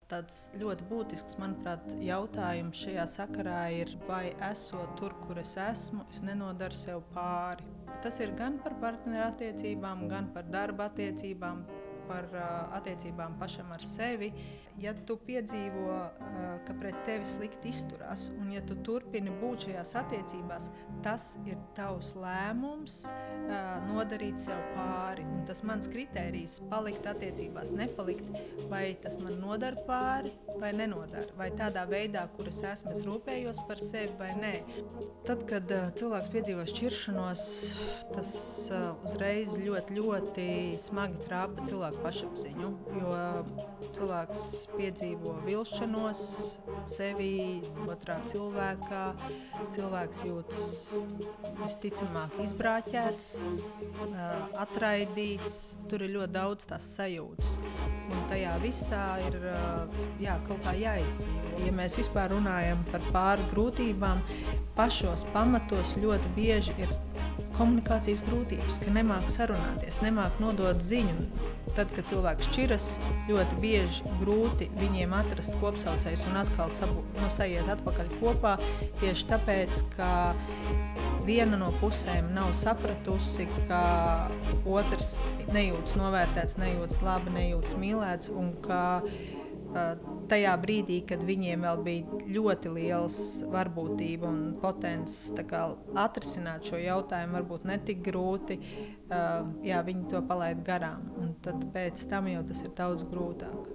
Tāds ļoti būtisks, manuprāt, jautājums šajā sakarā ir, vai esot tur, kur es esmu, es nenodaru sev pāri. Tas ir gan par partnerattiecībām, gan par darba attiecībām, par attiecībām pašam ar sevi. Ja tu piedzīvo, ka pret tevi slikti izturās, un ja tu turpini būt šajās attiecībās, tas ir tavs lēmums nodarīt sev pāri. Un tas mans kritērijs palikt attiecībās, nepalikt, vai tas man nodara pāri vai nenodara. Vai tādā veidā, kur es esmu, es rūpējos par sevi vai nē. Tad, kad cilvēks piedzīvo šķiršanos, tas uzreiz ļoti smagi trāpa cilvēku pašapziņu, jo cilvēks piedzīvo vilšanos sevi, otrā cilvēkā. Cilvēks jūtas visticamāk izbrāķēts, atraidīts. Tur ir ļoti daudz tās sajūtas. Un tajā visā ir kaut kā jāizdzīvo. Ja mēs vispār runājam par pāri grūtībām, pašos pamatos ļoti bieži ir komunikācijas grūtības, ka nemāk sarunāties, nemāk nodot ziņu. Tad, kad cilvēks šķiras, ļoti bieži grūti viņiem atrast kopsaucējus un atkal sajiet atpakaļ kopā, tieši tāpēc, ka viena no pusēm nav sapratusi, ka otrs nejūtas novērtēts, nejūtas labi, nejūtas mīlēts, un ka tajā brīdī, kad viņiem vēl bija ļoti liels varbūtība un potenciāls atrisināt šo jautājumu, varbūt netik grūti, viņi to palaid garām. Un tad pēc tam jau tas ir daudz grūtāk.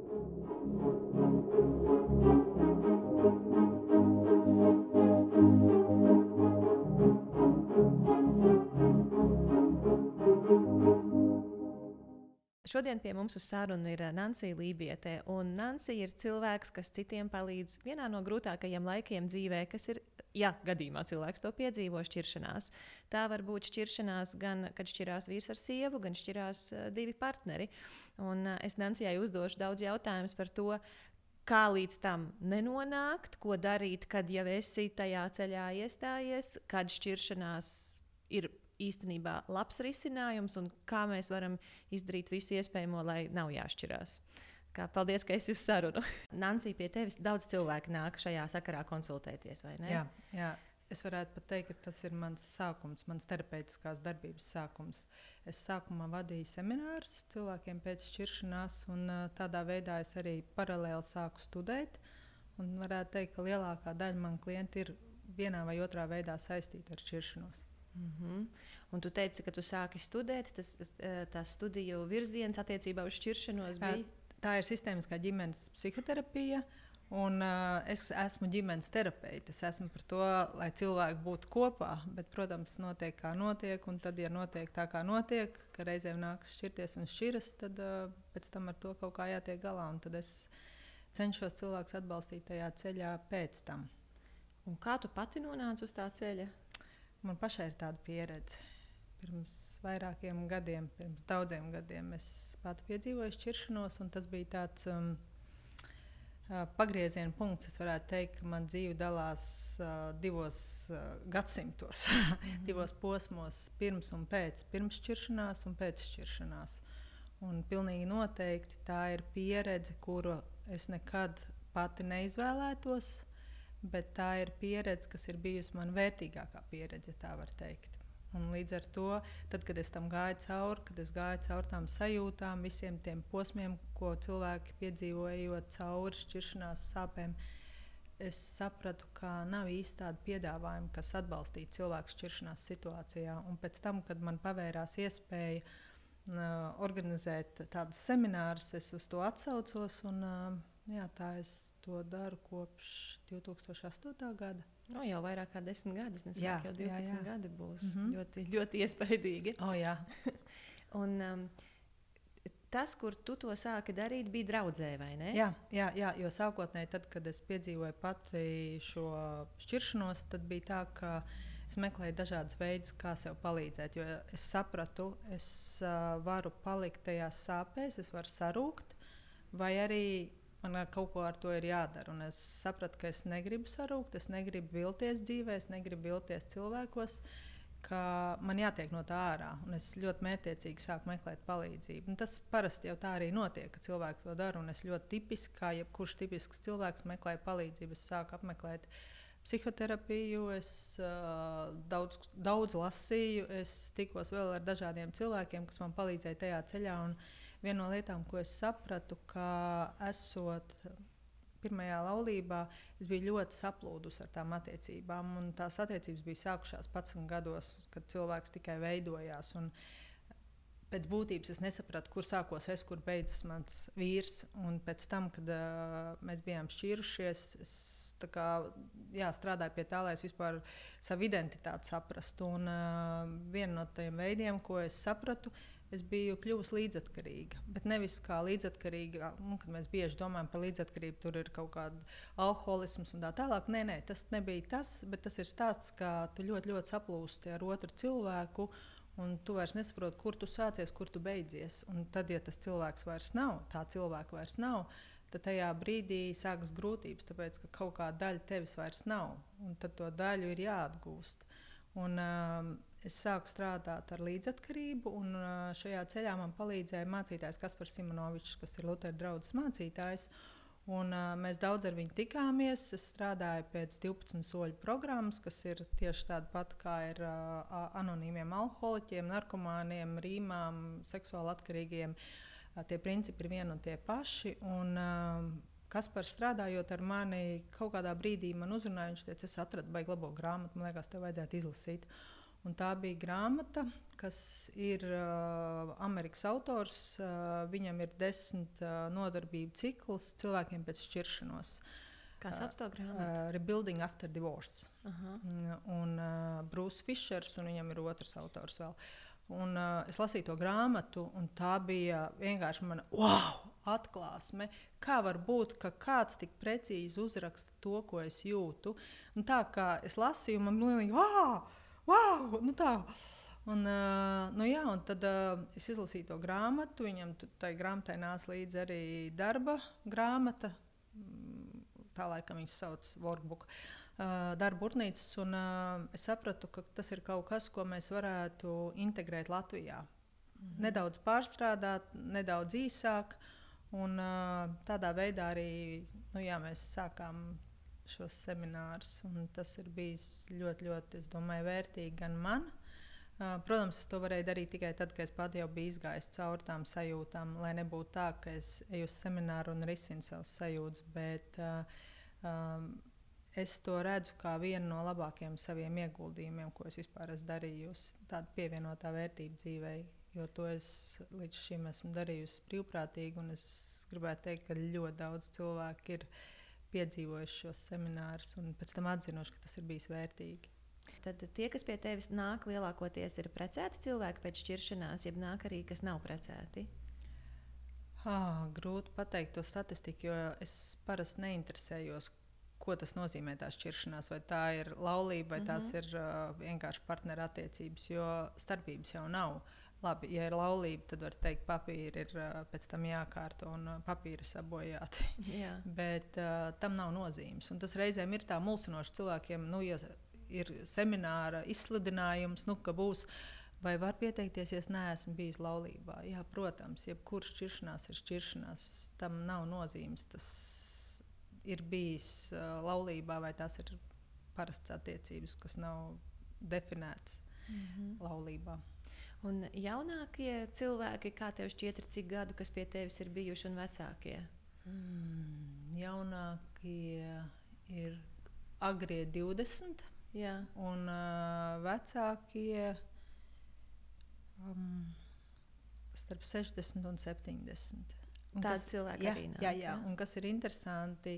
Šodien pie mums uz sarunu ir Nancija Lībiete. Un Nancija ir cilvēks, kas citiem palīdz vienā no grūtākajiem laikiem dzīvē, kas ir, ja gadījumā cilvēks to piedzīvo, šķiršanās. Tā var būt šķiršanās gan, kad šķirās vīrs ar sievu, gan šķirās divi partneri. Un es Nancijai uzdošu daudz jautājumus par to, kā līdz tam nenonākt, ko darīt, kad jau esi tajā ceļā iestājies, kad šķiršanās ir īstenībā labs risinājums un kā mēs varam izdarīt visu iespējamo, lai nav jāšķirās. Paldies, ka esi uz sarunu. Nancija, pie tevis daudz cilvēku nāk šajā sakarā konsultēties, vai ne? Jā. Es varētu pat teikt, ka tas ir mans sākums, mans terapeitiskās darbības sākums. Es sākumā vadīju seminārus cilvēkiem pēc šķiršanās, un tādā veidā es arī paralēli sāku studēt. Un varētu teikt, ka lielākā daļa man klienti ir vienā vai otrā veidā saistīti ar šķiršanos. Un tu teici, ka tu sāki studēt, tas studiju virziens attiecībā uz šķiršanos bija? Tā ir sistēmiskā ģimenes psihoterapija, un es esmu ģimenes terapeite. Es esmu par to, lai cilvēki būtu kopā, bet, protams, notiek kā notiek, un tad, ja notiek tā kā notiek, ka reizēm nākas šķirties un šķiras, tad pēc tam ar to kaut kā jātiek galā, un tad es cenšos cilvēkus atbalstīt tajā ceļā pēc tam. Un kā tu pati nonāci uz tā ceļa? Man pašai ir tāda pieredze. Pirms vairākiem gadiem, pirms daudziem gadiem es pati piedzīvoju šķiršanos, un tas bija tāds pagrieziena punkts. Es varētu teikt, ka man dzīve dalās divos gadsimtos, divos posmos, pirms un pēc. Pirms šķiršanās un pēc šķiršanās. Un pilnīgi noteikti tā ir pieredze, kuru es nekad pati neizvēlētos, bet tā ir pieredze, kas ir bijusi man vērtīgākā pieredze, ja tā var teikt. Un līdz ar to, tad, kad es tam gāju cauri, kad es gāju cauri tām sajūtām, visiem tiem posmiem, ko cilvēki piedzīvo, ejot cauri šķiršanās sāpēm, es sapratu, ka nav īsti tāda piedāvājuma, kas atbalstītu cilvēku šķiršanās situācijā. Un pēc tam, kad man pavērās iespēja organizēt tādus seminārus, es uz to atsaucos, un tā es to daru kopš 2008. gada. Jau vairāk kā 10 gadus, nesāk jau 12 gadi būs. Ļoti, ļoti iespaidīgi. Jā. Un tas, kur tu to sāki darīt, bija draudzē, vai ne? Jā, jo sākotnēji, tad, kad es piedzīvoju pati šo šķiršanos, tad bija tā, ka es meklēju dažādas veidus, kā sev palīdzēt, jo es sapratu, es varu palikt tajās sāpēs, es varu sarūkt, vai arī man kaut ko ar to ir jādara. Un es sapratu, ka es negribu sarūkt, es negribu vilties dzīvē, es negribu vilties cilvēkos, ka man jātiek no tā ārā, un es ļoti mērķtiecīgi sāku meklēt palīdzību. Un tas parasti jau tā arī notiek, ka cilvēki to dara, un es ļoti tipiski, kā jebkurš tipisks cilvēks, meklēju palīdzību. Es sāku apmeklēt psihoterapiju, es daudz lasīju, es tikos vēl ar dažādiem cilvēkiem, kas man palīdzēja tajā ceļā. Un viena no lietām, ko es sapratu, ka esot pirmajā laulībā, es biju ļoti saplūdusi ar tām attiecībām. Tās attiecības bija sākušās 11 gados, kad cilvēks tikai veidojās. Un pēc būtības es nesapratu, kur sākos es, kur beidzas mans vīrs. Un pēc tam, kad mēs bijām šķīrušies, es strādāju pie tā, lai es vispār savu identitāti saprastu. Un viena no tiem veidiem, ko es sapratu, es biju kļuvusi līdzatkarīga. Bet nevis kā līdzatkarīga, kad mēs bieži domājam par līdzatkarību, tur ir kaut kāda alkoholisms un tā tālāk. Nē, tas nebija tas, bet tas ir stāsts, ka tu ļoti, ļoti saplūsti ar otru cilvēku, un tu vairs nesaproti, kur tu sācies, kur tu beidzies. Un tad, ja tas cilvēks vairs nav, tā cilvēka vairs nav, tad tajā brīdī sākas grūtības, tāpēc, ka kaut kāda daļa tevis vairs nav, un tad to daļu ir jāatgūst. Un es sāku strādāt ar līdzatkarību, un šajā ceļā man palīdzēja mācītājs Kaspars Simonovičs, kas ir Lutera draudzes mācītājs. Un mēs daudz ar viņu tikāmies. Es strādāju pēc 12 soļu programmas, kas ir tieši tāda pati kā ir anonīmiem alkoholiķiem, narkomāniem, rīmām, seksuāli atkarīgiem. Tie principi ir vieni un tie paši. Un Kaspars strādājot ar mani, kaut kādā brīdī man uzrunāja, viņš teica, es atradu baigi labo grāmatu, man liekas, tev vajadzētu izlasīt. Un tā bija grāmata, kas ir Amerikas autors. Viņam ir 10 nodarbību cikls cilvēkiem pēc šķiršanos. Kā sauc to grāmatu? Rebuilding After Divorce. Un Bruce Fischers, un viņam ir otrs autors vēl. Un es lasīju to grāmatu, un tā bija vienkārši mana atklāsme. Kā var būt, ka kāds tik precīzi uzraksta to, ko es jūtu? Un tā kā es lasīju, man bija wow! Nu tā. Un tad es izlasīju to grāmatu. Viņam tai grāmatai nāca līdzi arī darba grāmata. Tā laikam viņš sauc workbook. Darba burtnīcas. Un es sapratu, ka tas ir kaut kas, ko mēs varētu integrēt Latvijā. Nedaudz pārstrādāt, nedaudz īsāk. Un tādā veidā arī mēs sākām šos seminārus. Tas ir bijis ļoti, ļoti, es domāju, vērtīgi gan man. Protams, es to varēju darīt tikai tad, kad es pati jau biju izgājis cauri tām sajūtām, lai nebūtu tā, ka es eju uz semināru un risinu savas sajūtas, bet es to redzu kā vienu no labākajiem saviem ieguldījumiem, ko es vispār esmu darījusi. Tāda pievienotā vērtība dzīvei, jo to es līdz šim esmu darījusi brīvprātīgi, un es gribētu teikt, ka ļoti daudz cilvēku ir piedzīvojuši šos seminārus un pēc tam atzinuši, ka tas ir bijis vērtīgi. Tad tie, kas pie tevis nāk, lielākoties ir precēti cilvēki pēc šķiršanās, jeb nāk arī, kas nav precēti? Grūti pateikt to statistiku, jo es parasti neinteresējos, ko tas nozīmē tā šķiršanās, vai tā ir laulība, vai tās ir vienkārši partneru attiecības, jo starpības jau nav. Labi, ja ir laulība, tad var teikt, papīri ir pēc tam jākārto un papīri sabojāti. Jā. Bet tam nav nozīmes. Un tas reizēm ir tā mulsinoši cilvēkiem, ja ir semināra izsludinājums, ka būs, vai var pieteikties, ja es neesmu bijis laulībā. Jā, protams, jebkur šķiršanās ir šķiršanās, tam nav nozīmes. Tas ir bijis laulībā, vai tās ir parastas attiecības, kas nav definētas laulībā. Un jaunākie cilvēki, kā tev šķiet, ir cik gadu, kas pie tevis ir bijuši, un vecākie? Jaunākie ir agrie 20, Jā. Un vecākie starp 60 un 70. Tādi cilvēki arī nāk. Jā. Un kas ir interesanti,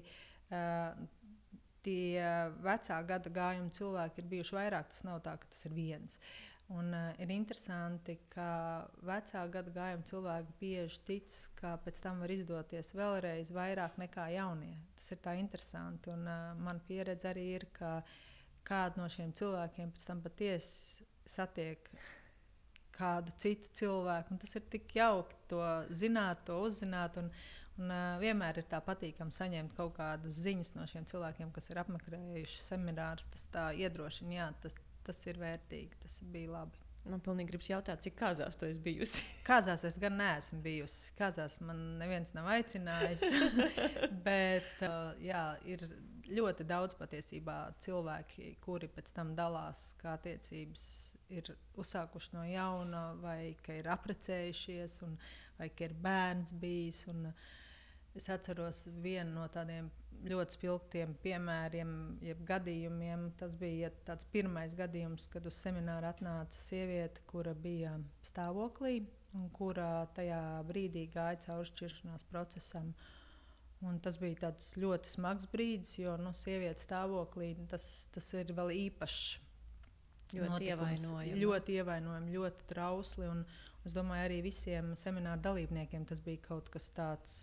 tie vecā gada gājuma cilvēki ir bijuši vairāk, tas nav tā, ka tas ir viens. Un ir interesanti, ka vecā gada gājuma cilvēki bieži tic, ka pēc tam var izdoties vēlreiz vairāk nekā jaunie. Tas ir tā interesanti. Un man pieredze arī ir, ka kādu no šiem cilvēkiem pēc tam patiesi satiek kādu citu cilvēku. Un tas ir tik jauki to zināt, to uzzināt. Un vienmēr ir tā patīkami saņemt kaut kādas ziņas no šiem cilvēkiem, kas ir apmeklējuši seminārus. Tas tā iedrošina, jā, tas ir vērtīgi, tas bija labi. Man pilnīgi gribas jautāt, cik kāzās tu esi bijusi? Kāzās es gan neesmu bijusi. Kāzās man neviens nav aicinājis. Bet jā, ir ļoti daudz patiesībā cilvēki, kuri pēc tam dalās, kā attiecības ir uzsākuši no jauna, vai ka ir apprecējušies, vai ka ir bērns bijis. Es atceros vienu no tādiem ļoti spilgtiem piemēriem, jeb gadījumiem. Tas bija tāds pirmais gadījums, kad uz semināru atnāca sieviete, kura bija stāvoklī un kura tajā brīdī gāja cauri šķiršanās procesam. Un tas bija tāds ļoti smags brīdis, jo sievietes stāvoklī tas ir vēl īpašs. Ļoti ievainojami. Ļoti ievainojami, ļoti trausli. Un es domāju, arī visiem semināru dalībniekiem tas bija kaut kas tāds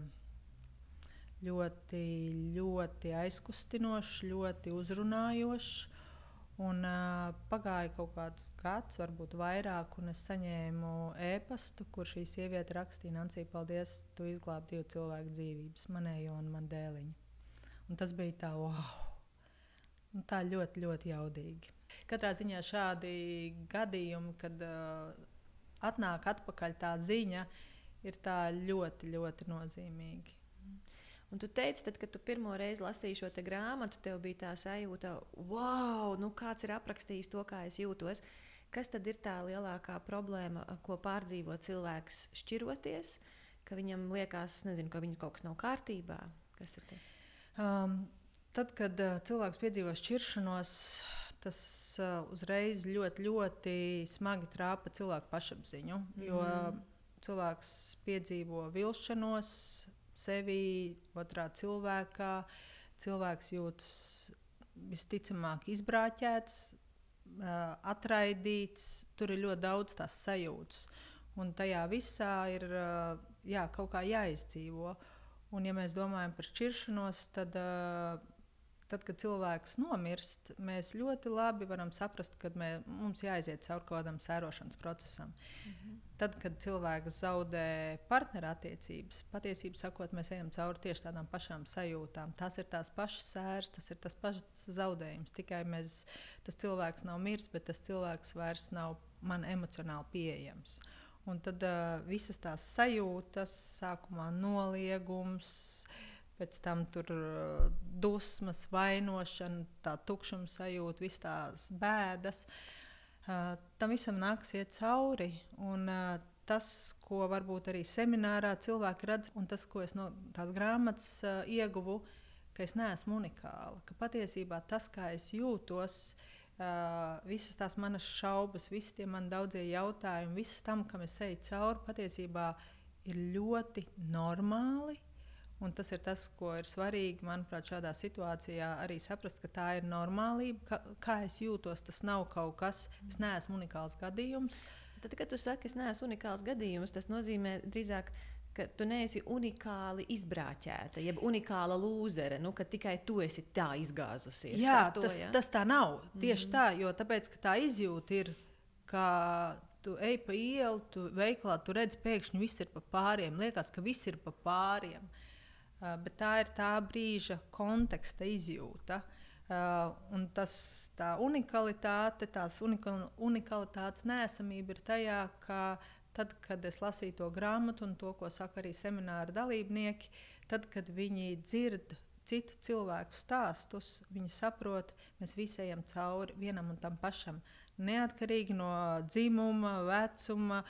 ļoti, ļoti aizkustinošs, ļoti uzrunājošs. Un pagāja kaut kāds gads, varbūt vairāk, un es saņēmu e-pastu, kur šī sieviete rakstīja: Nancija, paldies, tu izglābi 2 cilvēku dzīvības, manējo un man dēliņu. Un tas bija tā, wow! Un tā ļoti, ļoti jaudīgi. Katrā ziņā šādi gadījumi, kad atnāk atpakaļ tā ziņa, ir tā ļoti, ļoti nozīmīgi. Un tu teici, tad, kad tu pirmo reizi lasīji šo grāmatu, tev bija tā sajūta, wow, kāds ir aprakstījis to, kā es jūtos. Kas tad ir tā lielākā problēma, ko pārdzīvo cilvēks šķiroties, ka viņam liekas, nezinu, ka viņam kaut kas nav kārtībā? Kas ir tas? Tad, kad cilvēks piedzīvo šķiršanos, tas uzreiz ļoti, ļoti smagi trāpa cilvēku pašapziņu, jo cilvēks piedzīvo vilšanos sevi, otrā cilvēkā. Cilvēks jūtas visticamāk izbrāķēts, atraidīts. Tur ir ļoti daudz tās sajūtas. Un tajā visā ir kaut kā jāizdzīvo. Un, ja mēs domājam par šķiršanos, tad, kad cilvēks nomirst, mēs ļoti labi varam saprast, ka mums jāiziet cauri kaut kādam sērošanas procesam. Tad, kad cilvēks zaudē partnerattiecības, patiesībā sakot, mēs ejam cauri tieši tādām pašām sajūtām. Tas ir tās pašas sēras, tas ir tas pats zaudējums. Tikai tas cilvēks nav miris, bet tas cilvēks vairs nav man emocionāli pieejams. Un tad visas tās sajūtas, sākumā noliegums, pēc tam tur dusmas, vainošana, tā tukšuma sajūta, visas tās bēdas. Tam visam nāks iet cauri. Un tas, ko varbūt arī seminārā cilvēki redz, un tas, ko es no tās grāmatas ieguvu, ka es neesmu unikāla. Ka patiesībā tas, kā es jūtos, visas tās manas šaubas, visi tie man daudzie jautājumi, viss tam, kam es eju cauri, patiesībā ir ļoti normāli. Un tas ir tas, ko ir svarīgi, manuprāt, šādā situācijā arī saprast, ka tā ir normālība. Kā es jūtos, tas nav kaut kas, es neesmu unikāls gadījums. Tad, kad tu saki, es neesmu unikāls gadījums, tas nozīmē drīzāk, ka tu neesi unikāli izbrāķēta, jeb unikāla lūzere, ka tikai tu esi tā izgāzusies. Jā, tas tā nav. Tieši tā, jo tāpēc, ka tā izjūta ir, ka tu ej pa ielu, tu veiklā, tu redz, pēkšņi viss ir pa pāriem. Liekas, ka viss ir pa pāriem. Bet tā ir tā brīža konteksta izjūta. Un tā unikalitāte, tās unikalitātes neesamība ir tajā, ka tad, kad es lasīju to grāmatu un to, ko saka arī semināra dalībnieki, tad, kad viņi dzird citu cilvēku stāstus, viņi saprot, mēs visi ejam cauri vienam un tam pašam. Neatkarīgi no dzimuma, vecuma,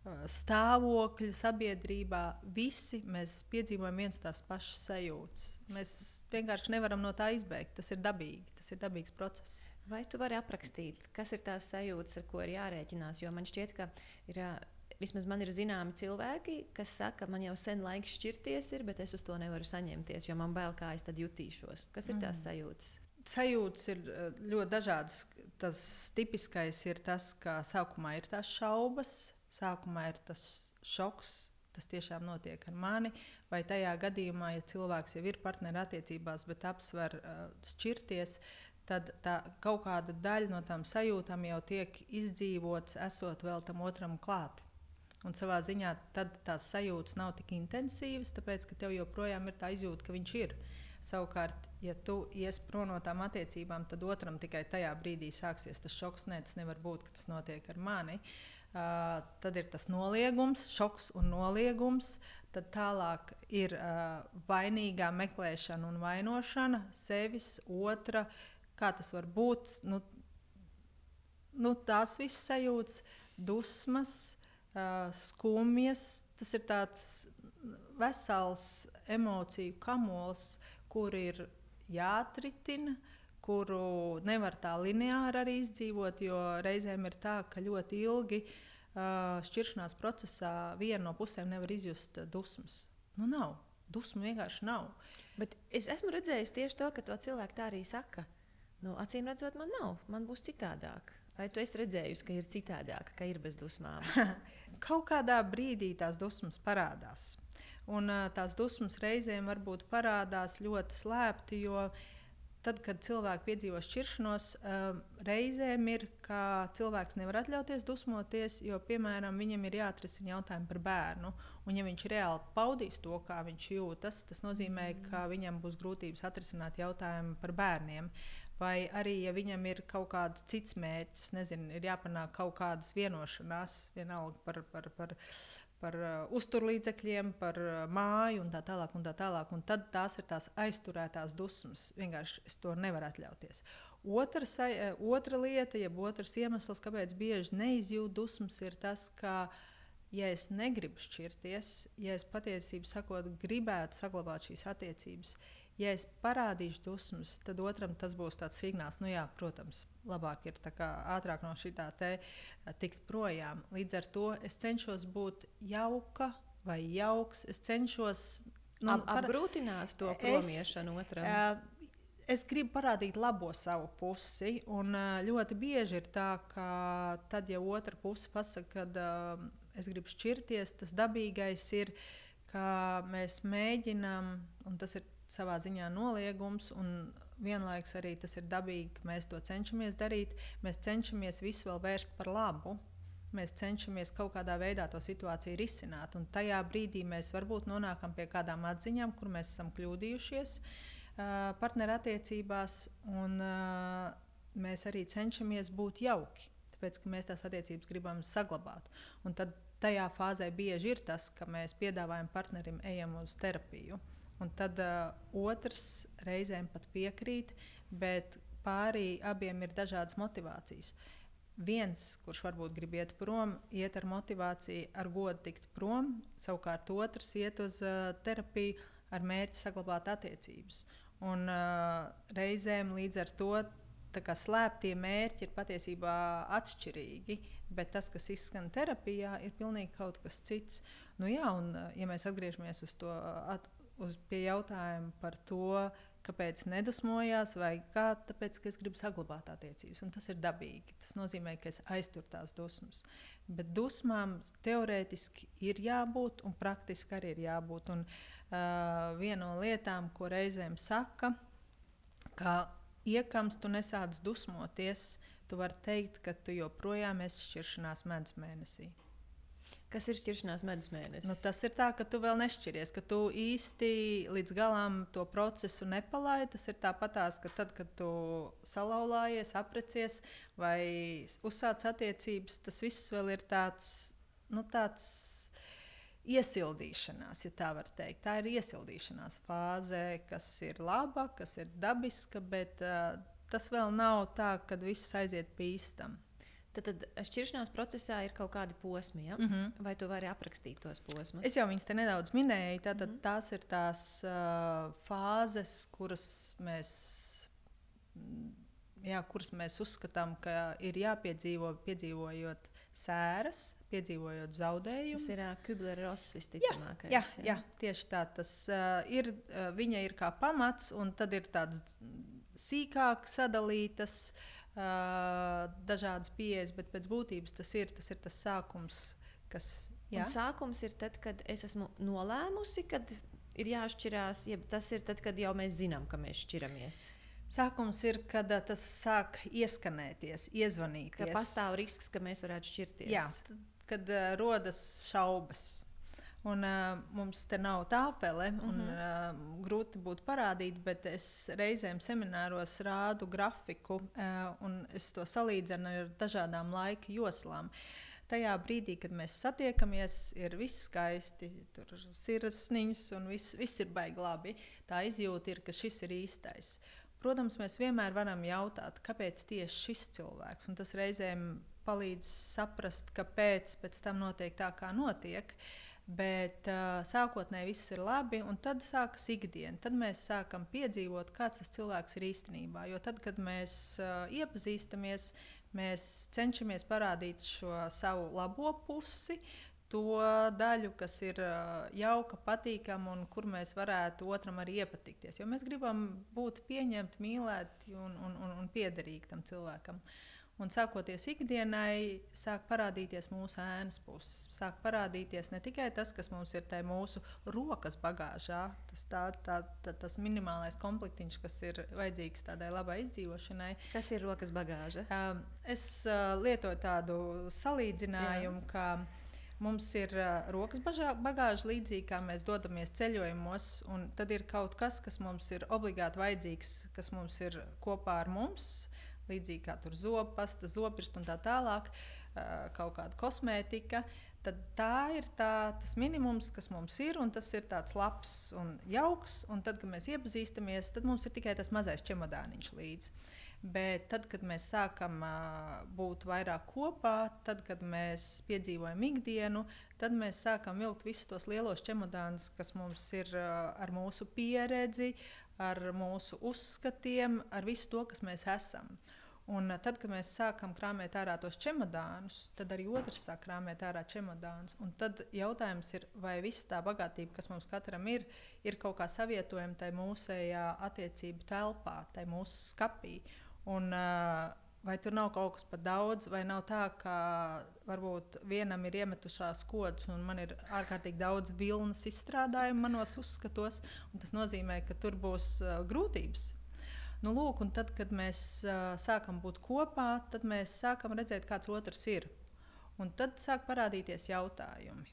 stāvokļa sabiedrībā, visi mēs piedzīvojam viens tās pašas sajūtas. Mēs vienkārši nevaram no tā izbēgt. Tas ir dabīgi, tas ir dabīgs process. Vai tu vari aprakstīt, kas ir tās sajūtas, ar ko ir jārēķinās? Jo man šķiet, ka vismaz man ir zināmi cilvēki, kas saka, man jau sen laiks šķirties ir, bet es uz to nevaru saņemties, jo man bail, kā es tad jutīšos. Kas ir tās sajūtas? Sajūtas ir ļoti dažādas. Tas tipiskais ir tas, ka sākumā ir tās šaubas, sākumā ir tas šoks, tas tiešām notiek ar mani, vai tajā gadījumā, ja cilvēks jau ir partnerattiecībās, bet apsver šķirties, tad kaut kāda daļa no tām sajūtām jau tiek izdzīvots, esot vēl tam otram klāt. Un savā ziņā tad tās sajūtas nav tik intensīvas, tāpēc, ka tev joprojām ir tā izjūta, ka viņš ir. Savukārt, ja tu ies prom no tām attiecībām, tad otram tikai tajā brīdī sāksies tas šoks. Nē, tas nevar būt, ka tas notiek ar mani. Tad ir tas noliegums, šoks un noliegums. Tad tālāk ir vainīgā meklēšana un vainošana sevis, otra. Kā tas var būt? Tās visas sajūtas, dusmas, skumjas. Tas ir tāds vesels emociju kamols, kur ir jāatritina, kuru nevar tā lineāri arī izdzīvot, jo reizēm ir tā, ka ļoti ilgi šķiršanās procesā viena no pusēm nevar izjust dusmas. Nav. Dusmu vienkārši nav. Bet es esmu redzējis tieši to, ka to cilvēku tā arī saka. Acīm redzot, man nav. Man būs citādāk. Vai tu esi redzējusi, ka ir citādāk, ka ir bez dusmām? Kaut kādā brīdī tās dusmas parādās. Un tās dusmas reizēm varbūt parādās ļoti slēpti, jo tad, kad cilvēki piedzīvo šķiršanos, reizēm ir, ka cilvēks nevar atļauties dusmoties, jo, piemēram, viņam ir jāatrisina jautājumi par bērnu. Un, ja viņš reāli paudīs to, kā viņš jūtas, tas nozīmē, ka viņam būs grūtības atrisināt jautājumu par bērniem. Vai arī, ja viņam ir kaut kāds cits mērķis, nezinu, ir jāpanāk kaut kādas vienošanās, vienalga par uzturlīdzekļiem, par māju un tā tālāk. Un tad tās ir tās aizturētās dusmas. Vienkārši es to nevaru atļauties. Otra lieta, jeb otrs iemesls, kāpēc bieži neizjūt dusmas, ir tas, ka, ja es negribu šķirties, ja es patiesībā sakot, gribētu saglabāt šīs attiecības, ja es parādīšu dusmas, tad otram tas būs tāds signāls, protams, labāk ir ātrāk no šitā te tikt projām. Līdz ar to es cenšos būt jauka vai jauks. Es cenšos apgrūtināt to promiešanu otram. Es gribu parādīt labo savu pusi, un ļoti bieži ir tā, ka tad, ja otra puse pasaka, ka es gribu šķirties, tas dabīgais ir, ka mēs mēģinām, un tas ir savā ziņā noliegums, un vienlaikus arī tas ir dabīgi, ka mēs to cenšamies darīt. Mēs cenšamies visu vēl vērst par labu. Mēs cenšamies kaut kādā veidā to situāciju risināt. Un tajā brīdī mēs varbūt nonākam pie kādām atziņām, kur mēs esam kļūdījušies partnerattiecībās, un mēs arī cenšamies būt jauki, tāpēc, ka mēs tās attiecības gribam saglabāt. Un tad tajā fāzē bieži ir tas, ka mēs piedāvājam partnerim ejam uz terapiju. Un tad otrs reizēm pat piekrīt, bet pārī abiem ir dažādas motivācijas. Viens, kurš varbūt grib iet prom, iet ar motivāciju, ar godu tikt prom, savukārt otrs iet uz terapiju ar mērķi saglabāt attiecības. Un reizēm līdz ar to slēptie mērķi ir patiesībā atšķirīgi, bet tas, kas izskan terapijā, ir pilnīgi kaut kas cits. Un, ja mēs atgriežamies uz to pie jautājuma par to, kāpēc nedusmojās, vai kā, tāpēc, ka es gribu saglabāt attiecības. Un tas ir dabīgi. Tas nozīmē, ka es aizturu tās dusmas. Bet dusmām teorētiski ir jābūt, un praktiski arī ir jābūt. Un viena no lietām, ko reizēm saka, ka iekams tu nesāc dusmoties, tu vari teikt, ka tu joprojām esi šķiršanās medus mēnesī. Kas ir šķiršanās medus mēnesis? Tas ir tā, ka tu vēl nešķiries, ka tu īsti līdz galam to procesu nepalaidi. Tas ir tāpatās, ka tad, kad tu salauzājies, aprecies vai uzsāc attiecības, tas viss vēl ir tāds iesildīšanās, ja tā var teikt. Tā ir iesildīšanās fāze, kas ir laba, kas ir dabiska, bet tas vēl nav tā, kad viss aiziet pa īstam. Tad šķiršanās procesā ir kaut kādi posmi, ja? Vai tu vari aprakstīt tos posmus? Es jau viņus te nedaudz minēju. Tās ir tās fāzes, kuras mēs uzskatām, ka ir jāpiedzīvo, piedzīvojot sēras, piedzīvojot zaudējumu. Tas ir Kubler-Ross visticamākais. Jā, tieši tā. Viņa ir kā pamats, un tad ir tādas sīkāk sadalītas dažādas pieejas, bet pēc būtības tas ir tas sākums, kas... Un sākums ir tad, kad es esmu nolēmusi, kad ir jāšķirās, ja tas ir tad, kad jau mēs zinām, ka mēs šķiramies. Sākums ir, kad tas sāk ieskanēties, iezvanīties. Ka pastāv risks, ka mēs varētu šķirties. Jā, kad rodas šaubas. Un, mums te nav tāpele, un grūti būtu parādīt, bet es reizēm semināros rādu grafiku, un es to salīdzinu ar dažādām laika joslām. Tajā brīdī, kad mēs satiekamies, ir viss skaisti, tur ir sirsniņas un viss ir baigi labi. Tā izjūta ir, ka šis ir īstais. Protams, mēs vienmēr varam jautāt, kāpēc tieši šis cilvēks, un tas reizēm palīdz saprast, kāpēc pēc tam notiek tā, kā notiek. Bet sākotnēji viss ir labi, un tad sākas ikdiena. Tad mēs sākam piedzīvot, kāds tas cilvēks ir īstenībā. Jo tad, kad mēs iepazīstamies, mēs cenšamies parādīt šo savu labo pusi, to daļu, kas ir jauka, patīkama un kur mēs varētu otram arī iepatikties. Jo mēs gribam būt pieņemti, mīlēti un piederīgi tam cilvēkam. Un sākoties ikdienai, sāk parādīties mūsu ēnas puses. Sāk parādīties ne tikai tas, kas mums ir tajā mūsu rokas bagāžā, tas minimālais komplektiņš, kas ir vajadzīgs tādai labai izdzīvošanai. Kas ir rokas bagāža? Es lietoju tādu salīdzinājumu, ka mums ir rokas bagāža līdzīgi, kā mēs dodamies ceļojumos, un tad ir kaut kas, kas mums ir obligāti vajadzīgs, kas mums ir kopā ar mums, līdzīgi kā tur zobpasta, zobirsta un tā tālāk, kaut kāda kosmētika, tad tā ir tas minimums, kas mums ir, un tas ir tāds labs un jauks, un tad, kad mēs iepazīstamies, tad mums ir tikai tas mazais čemodāniņš līdzi. Bet tad, kad mēs sākam būt vairāk kopā, tad, kad mēs piedzīvojam ikdienu, tad mēs sākam vilkt visus tos lielos čemodānus, kas mums ir ar mūsu pieredzi, ar mūsu uzskatiem, ar visu to, kas mēs esam. Un tad, kad mēs sākam krāmēt ārā tos čemodānus, tad arī otrs sāk krāmēt ārā čemodānus. Un tad jautājums ir, vai visa tā bagātība, kas mums katram ir kaut kā savietojama tai mūsējā attiecību telpā, tai mūsu skapī. Un vai tur nav kaut kas par daudz, vai nav tā, ka varbūt vienam ir iemetušās kodas, un man ir ārkārtīgi daudz vilnas izstrādājumu manos uzskatos, un tas nozīmē, ka tur būs grūtības. Nu, lūk, un tad, kad mēs sākam būt kopā, tad mēs sākam redzēt, kāds otrs ir. Un tad sāk parādīties jautājumi.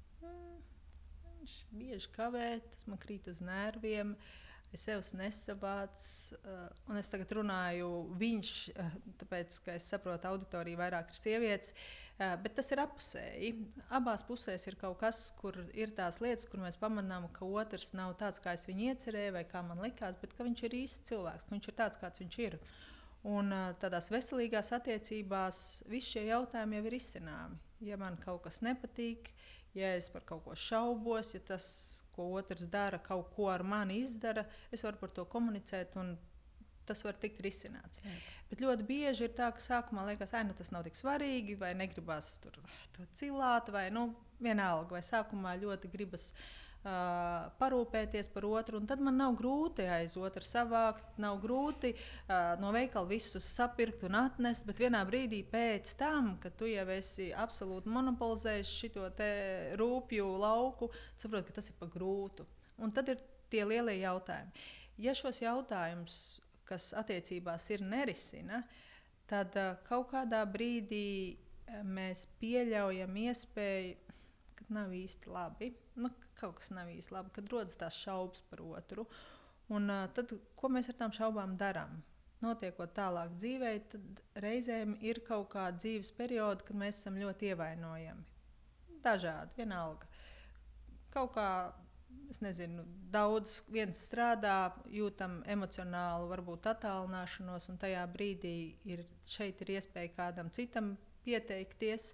Viņš bieži kavē, tas man krīt uz nerviem, es sev nesavācu, un es tagad runāju viņš, tāpēc, ka es saprotu, auditorija vairāk ir sievietes, bet tas ir appusēji. Abās pusēs ir kaut kas, kur ir tās lietas, kur mēs pamanām, ka otrs nav tāds, kā es viņu iecerēju, vai kā man likās, bet ka viņš ir īsts cilvēks, ka viņš ir tāds, kāds viņš ir. Un tādās veselīgās attiecībās visi šie jautājumi jau ir izcināmi. Ja man kaut kas nepatīk, ja es par kaut ko šaubos, ja tas, ko otrs dara, kaut ko ar mani izdara, es varu par to komunicēt, un tas var tikt risināts. Jā. Bet ļoti bieži ir tā, ka sākumā liekas, tas nav tik svarīgi, vai negribas to cilāt, vai vienalga, vai sākumā ļoti gribas parūpēties par otru, un tad man nav grūti aiz otru savākt, nav grūti no veikala visus sapirkt un atnest, bet vienā brīdī pēc tam, kad tu jau esi absolūti monopolizējis šito te rūpju lauku, saproti, ka tas ir pa grūtu. Un tad ir tie lielie jautājumi. Ja šos jautājumus, kas attiecībās ir nerisina, tad kaut kādā brīdī mēs pieļaujam iespēju, ka nav īsti labi, kaut kas nav īsti labi, kad rodas tās šaubas par otru. Un tad, ko mēs ar tām šaubām darām? Notiekot tālāk dzīvē, tad reizēm ir kaut kāda dzīves perioda, kad mēs esam ļoti ievainojami. Dažādi, vienalga. Kaut kā, es nezinu, daudz viens strādā, jūtam emocionālu, varbūt attālināšanos, un tajā brīdī šeit ir iespēja kādam citam pieteikties,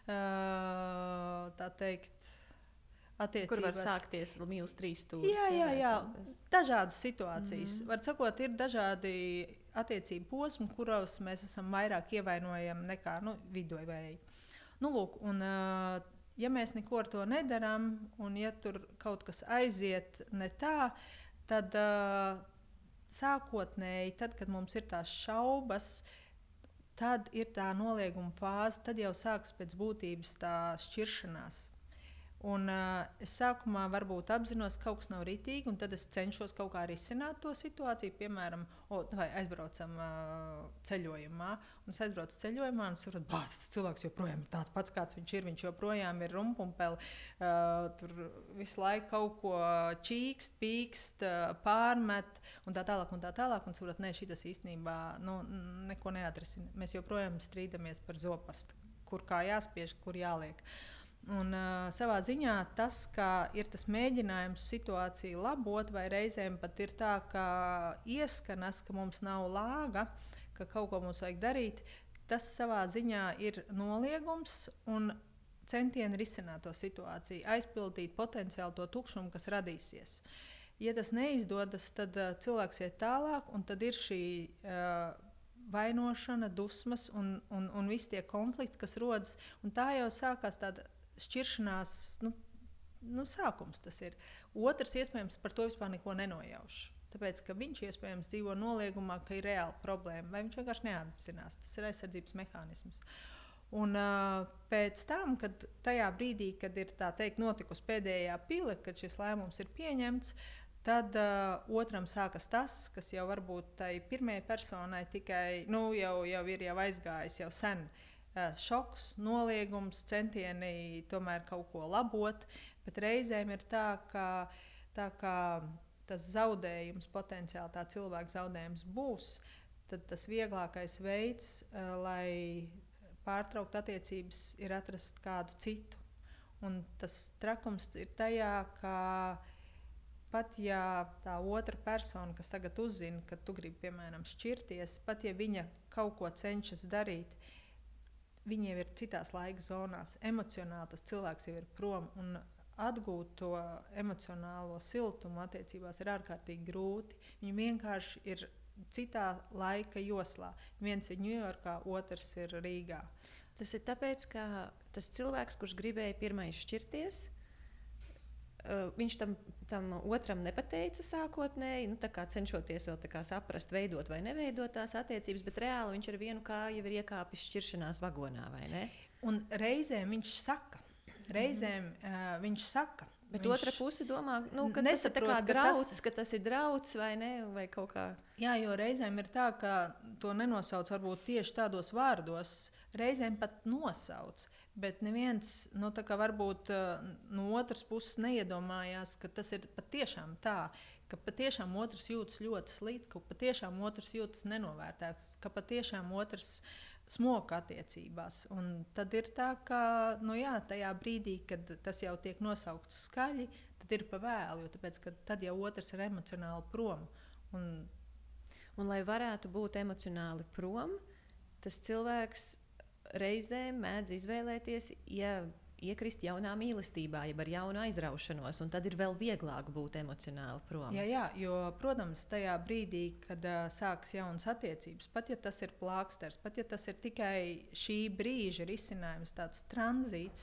tā teikt, attiecībās. Kur var sākties mīlas 3 stūris? Jā. Dažādas situācijas. Var sakot, ir dažādi attiecību posmi, kuros mēs esam vairāk ievainojami nekā viduvēji. Lūk, un ja mēs neko ar to nedarām, un ja tur kaut kas aiziet ne tā, tad sākotnēji, tad, kad mums ir tās šaubas, tad ir tā nolieguma fāze, tad jau sāks pēc būtības tā šķiršanās. Un, es sākumā varbūt apzinos, ka kaut kas nav ritīgi, un tad es cenšos kaut kā risināt to situāciju. Piemēram, vai aizbraucam ceļojumā, un es aizbraucu ceļojumā, un es saprotu, ka tas cilvēks joprojām ir tāds pats, kāds viņš ir. Viņš joprojām ir rumpumpeli, tur visu laiku kaut ko čīkst, pīkst, pārmet, un tā tālāk. Un saprotu, nē, šis īstenībā neko neatrisina. Mēs joprojām strīdamies par zopastu, kur kā jāspiež, kur jāliek. Un, savā ziņā tas, ka ir tas mēģinājums situāciju labot, vai reizēm pat ir tā, ka ieskanas, ka mums nav lāga, ka kaut ko mums vajag darīt, tas savā ziņā ir noliegums un centieni risināt to situāciju, aizpildīt potenciāli to tukšumu, kas radīsies. Ja tas neizdodas, tad cilvēks iet tālāk, un tad ir šī vainošana, dusmas un visi tie konflikti, kas rodas. Un tā jau sākās tāda šķiršanās, sākums tas ir. Otrs, iespējams, par to vispār neko nenojauš. Tāpēc, ka viņš iespējams dzīvo noliegumā, ka ir reāla problēma, vai viņš vienkārši neapzinās. Tas ir aizsardzības mehānisms. Un pēc tam, kad tajā brīdī, kad ir tā teikt notikusi pēdējā pile, kad šis lēmums ir pieņemts, tad otram sākas tas, kas jau varbūt tai pirmajai personai tikai jau ir aizgājis jau sen. Šoks, noliegums, centieni tomēr kaut ko labot, bet reizēm ir tā, ka tas zaudējums, potenciāli tā cilvēka zaudējums būs, tad tas vieglākais veids, lai pārtraukt attiecības, ir atrast kādu citu. Un tas trakums ir tajā, ka pat ja tā otra persona, kas tagad uzzina, ka tu gribi, piemēram, šķirties, pat ja viņa kaut ko cenšas darīt, viņi jau ir citās laika zonās. Emocionāli tas cilvēks jau ir prom, un atgūt to emocionālo siltumu attiecībās ir ārkārtīgi grūti. Viņi vienkārši ir citā laika joslā. Viens ir Ņujorkā, otrs ir Rīgā. Tas ir tāpēc, ka tas cilvēks, kurš gribēja pirmais šķirties, viņš tam otram nepateica sākotnēji, cenšoties vēl saprast, veidot vai neveidot tās attiecības, bet reāli viņš ar vienu kāju jau ir iekāpis šķiršanās vagonā, vai ne? Un reizēm viņš saka. Viņš saka. Bet otra puse domā, ka nesaprot, tas ir drauds vai ne, vai kaut kā. Jā, jo reizēm ir tā, ka to nenosauc varbūt tieši tādos vārdos, reizēm pat nosauc, bet neviens, varbūt no otras puses neiedomājās, ka tas ir patiešām tā, ka patiešām otrs jūtas ļoti slikti, ka patiešām otrs jūtas nenovērtēts, ka patiešām otrs smoka attiecībās. Un tad ir tā, ka tajā brīdī, kad tas jau tiek nosaukts skaļi, tad ir pa vēlu, jo tāpēc, ka tad jau otrs ir emocionāli prom. Un lai varētu būt emocionāli prom, tas cilvēks reizēm mēdz izvēlēties, iekrist jaunā mīlestībā, jeb ar jaunu aizraušanos, un tad ir vēl vieglāk būt emocionāli prom. Jā, jo, protams, tajā brīdī, kad sākas jaunas attiecības, pat ja tas ir plāksters, pat ja tas ir tikai šī brīža risinājums, tāds tranzīts,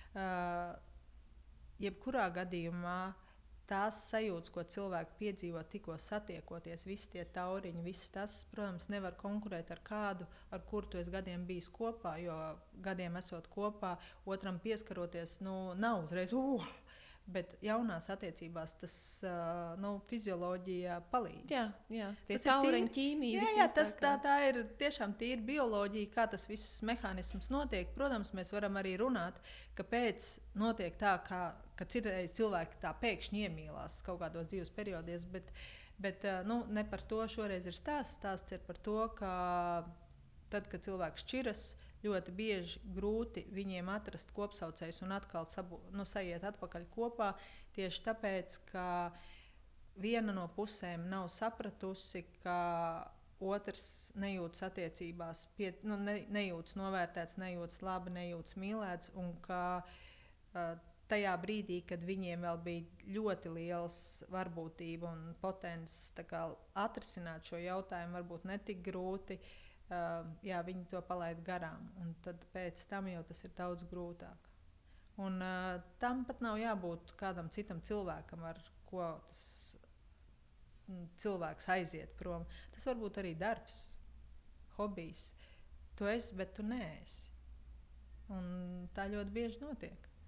jebkurā gadījumā tās sajūtas, ko cilvēki piedzīvo tikko satiekoties, visi tie tauriņi, viss tas, protams, nevar konkurēt ar kādu, ar kuru tu esi gadiem bijis kopā, jo gadiem esot kopā, otram pieskaroties, nav uzreiz, bet jaunās attiecībās tas fizioloģijā palīdz. Jā, tie tauriņu ķīmija. Jā, tā ir tiešām tīra bioloģija, kā tas viss mehānisms notiek. Protams, mēs varam arī runāt, kāpēc notiek tā, ka citreiz cilvēki tā pēkšņi iemīlās kaut kādos dzīves periodos, bet ne par to šoreiz ir stāsts. Stāsts ir par to, ka tad, kad cilvēks šķiras, ļoti bieži grūti viņiem atrast kopsaucējus un atkal sajiet atpakaļ kopā, tieši tāpēc, ka viena no pusēm nav sapratusi, ka otrs nejūtas attiecībās, nejūtas novērtēts, nejūtas labi, nejūtas mīlēts, un ka tajā brīdī, kad viņiem vēl bija ļoti liels varbūtība un potenciāls atrisināt šo jautājumu, varbūt ne tik grūti, viņi to palaid garām. Un tad pēc tam jau tas ir daudz grūtāk. Un tam pat nav jābūt kādam citam cilvēkam, ar ko tas cilvēks aiziet prom. Tas var būt arī darbs, hobijs. Tu esi, bet tu neesi. Un tā ļoti bieži notiek.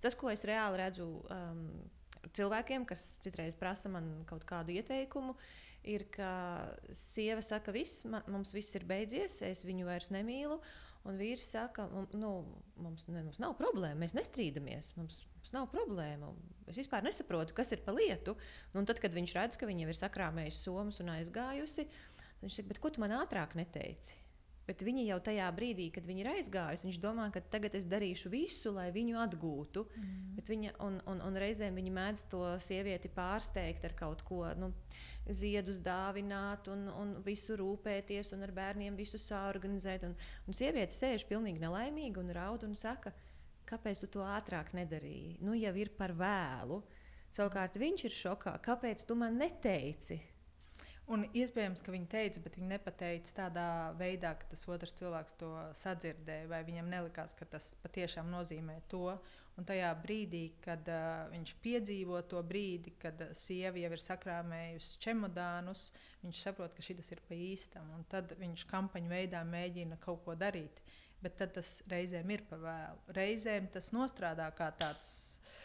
Tas, ko es reāli redzu cilvēkiem, kas citreiz prasa man kaut kādu ieteikumu, ir, ka sieva saka, mums viss ir beidzies, es viņu vairs nemīlu. Un vīrs saka, mums nav problēma, mēs nestrīdamies, mums nav problēma. Es vispār nesaprotu, kas ir pa lietu. Un tad, kad viņš redz, ka viņa ir sakrāmējusi somas un aizgājusi, viņš saka, bet ko tu man ātrāk neteici? Bet viņa jau tajā brīdī, kad viņa ir aizgājusi, viņš domā, ka tagad es darīšu visu, lai viņu atgūtu. Bet viņa, un reizēm viņa mēdz to sievieti pārsteigt ar kaut ko, ziedus dāvināt un visu rūpēties un ar bērniem visu saorganizēt. Un sieviete sēž pilnīgi nelaimīga un raud un saka, kāpēc tu to ātrāk nedarīji? Jau ir par vēlu. Savukārt viņš ir šokā, kāpēc tu man neteici? Un iespējams, ka viņi teica, bet viņi nepateica tādā veidā, ka tas otrs cilvēks to sadzirdēja, vai viņam nelikās, ka tas patiešām nozīmē to. Un tajā brīdī, kad viņš piedzīvo to brīdi, kad sieva jau ir sakrāmējusi čemodānus, viņš saprot, ka šis ir pa īstam. Un tad viņš kampaņu veidā mēģina kaut ko darīt. Bet tad tas reizēm ir pa vēlu. Reizēm tas nostrādā kā tāds...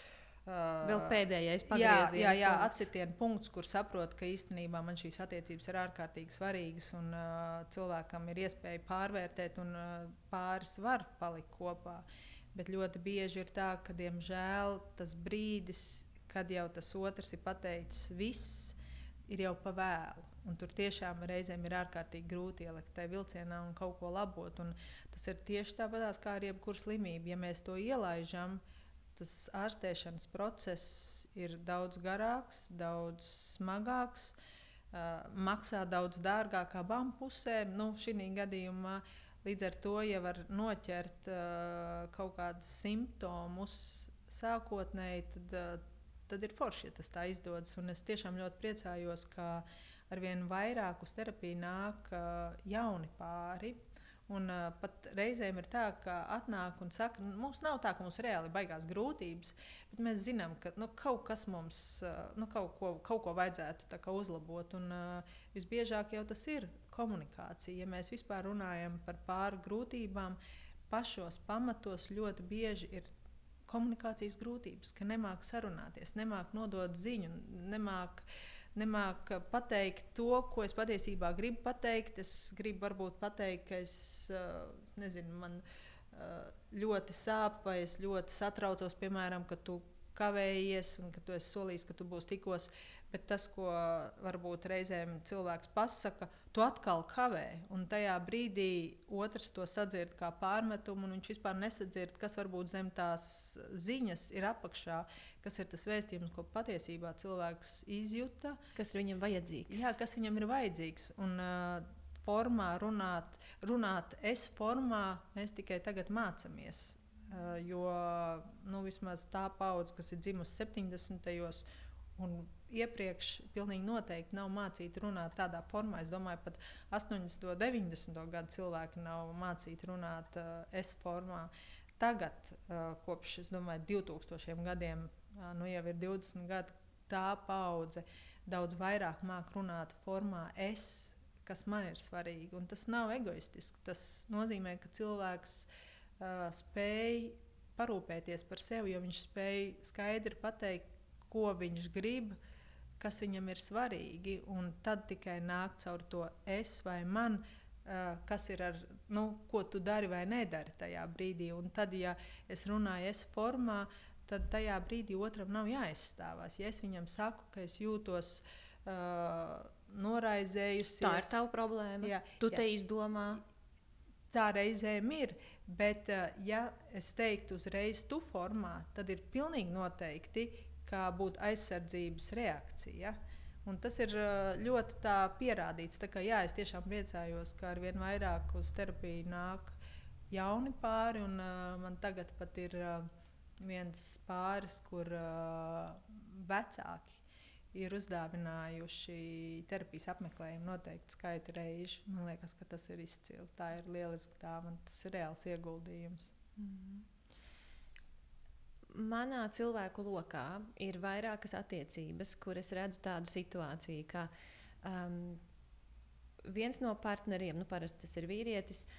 Vēl pēdējais pagrieziena punkts. Atsitiena punkts, kur saprot, ka īstenībā man šīs attiecības ir ārkārtīgi svarīgas un cilvēkam ir iespēja pārvērtēt un pāris var palikt kopā. Bet ļoti bieži ir tā, ka, diemžēl, tas brīdis, kad jau tas otrs ir pateicis viss, ir jau pa vēlu. Un tur tiešām reizēm ir ārkārtīgi grūti ielikt tajā vilcienā un kaut ko labot. Un tas ir tieši tāpatās kā ar jebkuru slimību. Ja mēs to ielaižam, tas ārstēšanas process ir daudz garāks, daudz smagāks, maksā daudz dārgāk abām pusēm. Šī gadījumā līdz ar to, ja var noķert kaut kādus simptomus sākotnēji, tad ir forši, ja tas tā izdodas. Un es tiešām ļoti priecājos, ka arvien vairāk uz terapiju nāk jauni pāri. Un pat reizēm ir tā, ka atnāk un saka, mums nav tā, ka mums reāli baigās grūtības, bet mēs zinām, ka kaut kas mums, kaut ko vajadzētu tā kā uzlabot. Un visbiežāk jau tas ir komunikācija. Ja mēs vispār runājam par pāri grūtībām, pašos pamatos ļoti bieži ir komunikācijas grūtības, ka nemāk sarunāties, nemāk nodot ziņu, nemāk pateikt to, ko es patiesībā gribu pateikt. Es gribu varbūt pateikt, ka man ļoti sāp vai es ļoti satraucos, piemēram, ka tu kavējies un ka tu esi solījis, ka tu būsi tikos. Bet tas, ko varbūt reizēm cilvēks pasaka, tu atkal kavē. Un tajā brīdī otrs to sadzird kā pārmetumu, un viņš vispār nesadzird, kas varbūt zem tās ziņas ir apakšā, kas ir tas vēstījums, ko patiesībā cilvēks izjuta. Kas viņam vajadzīgs. Jā, kas viņam ir vajadzīgs. Un formā runāt es formā mēs tikai tagad mācamies. Jo vismaz tā paudze, kas ir dzimusi 70. un iepriekš pilnīgi noteikti nav mācīti runāt tādā formā. Es domāju, pat 80. un 90. gadu cilvēki nav mācīti runāt es formā. Tagad, kopš, es domāju, 2000 gadiem, jau ir 20 gadi, tā paudze daudz vairāk māk runāt formā es, kas man ir svarīgi. Un tas nav egoistiski. Tas nozīmē, ka cilvēks spēj parūpēties par sevi, jo viņš spēj skaidri pateikt, ko viņš grib, kas viņam ir svarīgi, un tad tikai nāk caur to es vai man, kas ir ar, ko tu dari vai nedari tajā brīdī. Un tad, ja es runāju es formā, tad tajā brīdī otram nav jāizstāvās. Ja es viņam saku, ka es jūtos noraizējusies. Tā ir tava problēma. Jā, tu te izdomā. Tā reizēm ir, bet ja es teiktu uzreiz tu formā, tad ir pilnīgi noteikti, kā būtu aizsardzības reakcija. Un tas ir ļoti tā pierādīts. Tā kā, jā, es tiešām priecājos, ka arvien vairāk uz terapiju nāk jauni pāri. Un, man tagad pat ir viens pāris, kur vecāki ir uzdāvinājuši terapijas apmeklējumu noteikti skaitu reižu. Man liekas, ka tas ir izcili. Tā ir lieliski dāvana. Tas ir reāls ieguldījums. Manā cilvēku lokā ir vairākas attiecības, kur es redzu tādu situāciju, ka viens no partneriem, parasti tas ir vīrietis,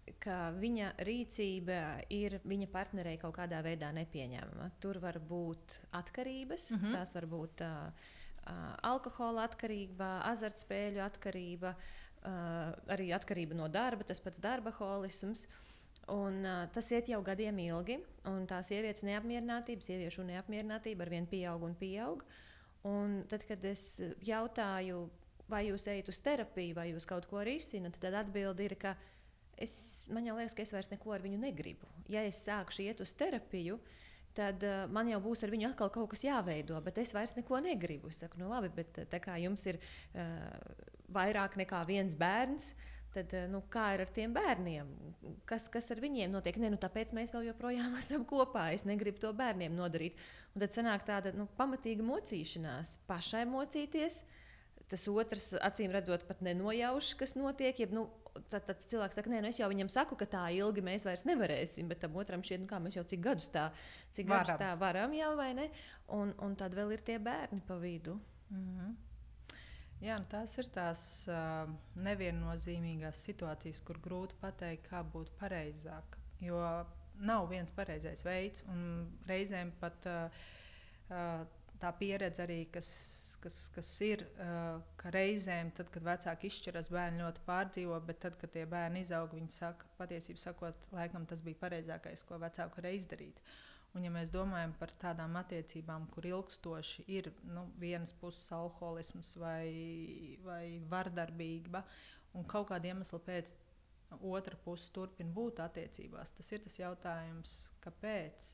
ka viņa rīcība ir viņa partnerei kaut kādā veidā nepieņemama. Tur var būt atkarības, tās var būt alkohola atkarība, azartspēļu atkarība, arī atkarība no darba, tas pats darbaholisms. Un, tas iet jau gadiem ilgi, un tā sieviešu neapmierinātība arvien pieaug un pieaug. Un tad, kad es jautāju, vai jūs ejat uz terapiju, vai jūs kaut ko risināt, tad atbilde ir, ka man jau liekas, ka es vairs neko ar viņu negribu. Ja es sākšu iet uz terapiju, tad man jau būs ar viņu atkal kaut kas jāveido, bet es vairs neko negribu. Es saku, nu labi, bet tā kā jums ir vairāk nekā viens bērns, tad kā ir ar tiem bērniem? Kas ar viņiem notiek? Ne, tāpēc mēs vēl joprojām esam kopā. Es negribu to bērniem nodarīt. Un tad sanāk tāda pamatīga mocīšanās, pašai mocīties. Tas otrs, acīm redzot, pat nenojauš, kas notiek. Jeb, tad cilvēks saka, nē, es jau viņam saku, ka tā ilgi mēs vairs nevarēsim, bet tam otram šķiet, kā mēs jau cik gadus tā varam jau, vai ne? Un tad vēl ir tie bērni pa vidu. Jā, tās ir tās neviennozīmīgās situācijas, kur grūti pateikt, kā būtu pareizāk. Jo nav viens pareizais veids, un reizēm pat tā pieredze arī, kas ir, ka reizēm, tad, kad vecāki izšķiras, bērni ļoti pārdzīvo, bet tad, kad tie bērni izaug, viņi saka, patiesībā sakot, laikam tas bija pareizākais, ko vecāki varēja izdarīt. Un, ja mēs domājam par tādām attiecībām, kur ilgstoši ir vienas puses alkoholisms vai vardarbība, un kaut kāda iemesla pēc otra puse turpina būt attiecībās, tas ir tas jautājums, kāpēc.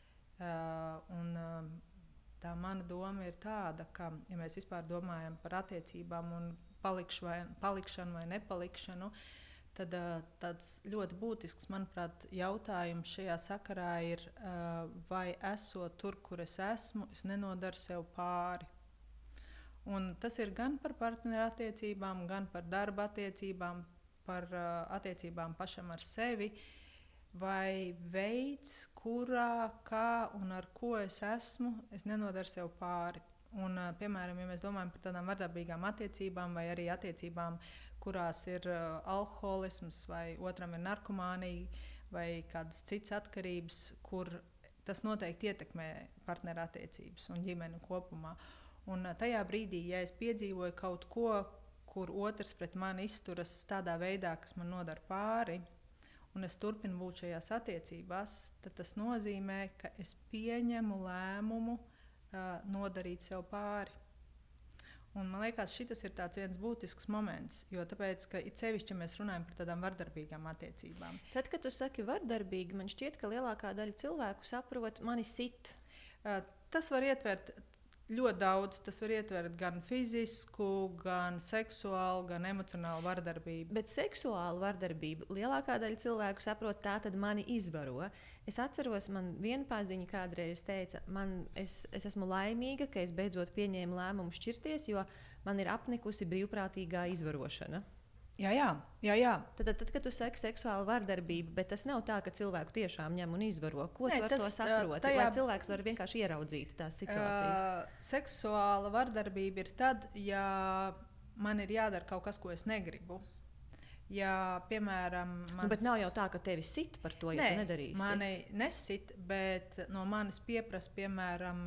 Tā mana doma ir tāda, ka, ja mēs vispār domājam par attiecībām un palikšanu vai nepalikšanu, tad tāds ļoti būtisks, manuprāt, jautājums šajā sakarā ir, vai esot tur, kur es esmu, es nenodaru sev pāri. Un tas ir gan par partneru attiecībām, gan par darba attiecībām, par attiecībām pašam ar sevi, vai veids, kurā, kā un ar ko es esmu, es nenodaru sev pāri. Un, piemēram, ja mēs domājam par tādām vardarbīgām attiecībām vai arī attiecībām, kurās ir alkoholisms vai otram ir narkomānija vai kādas citas atkarības, kur tas noteikti ietekmē partneru attiecības un ģimeni kopumā. Un tajā brīdī, ja es piedzīvoju kaut ko, kur otrs pret mani izturas tādā veidā, kas man nodara pāri, un es turpinu būt šajās attiecībās, tad tas nozīmē, ka es pieņemu lēmumu nodarīt sev pāri. Un man liekas, šis ir viens būtisks moments, jo tāpēc, ka it sevišķi mēs runājam par tādām vardarbīgām attiecībām. Tad, kad tu saki vardarbīgi, man šķiet, ka lielākā daļa cilvēku saprot, mani sit. Tas var ietvert ļoti daudz. Tas var ietvert gan fizisku, gan seksuālu, gan emocionālu vardarbību. Bet seksuālu vardarbību lielākā daļa cilvēku saprot, tā tad mani izvaro. Es atceros, man viena paziņa kādreiz teica, es esmu laimīga, ka es beidzot pieņēmu lēmumu šķirties, jo man ir apnikusi brīvprātīgā izvarošana. Jā. Tad, kad tu saki seksuālu vardarbību, bet tas nav tā, ka cilvēku tiešām ņem un izvaro. Ko tu ar to saproti? Vai cilvēks var vienkārši ieraudzīt tās situācijas? Seksuāla vardarbība ir tad, ja man ir jādara kaut kas, ko es negribu. Ja, piemēram, bet nav jau tā, ka tevi sit par to, ja tu nedarīsi. Mani nesit, bet no manis pieprasa, piemēram,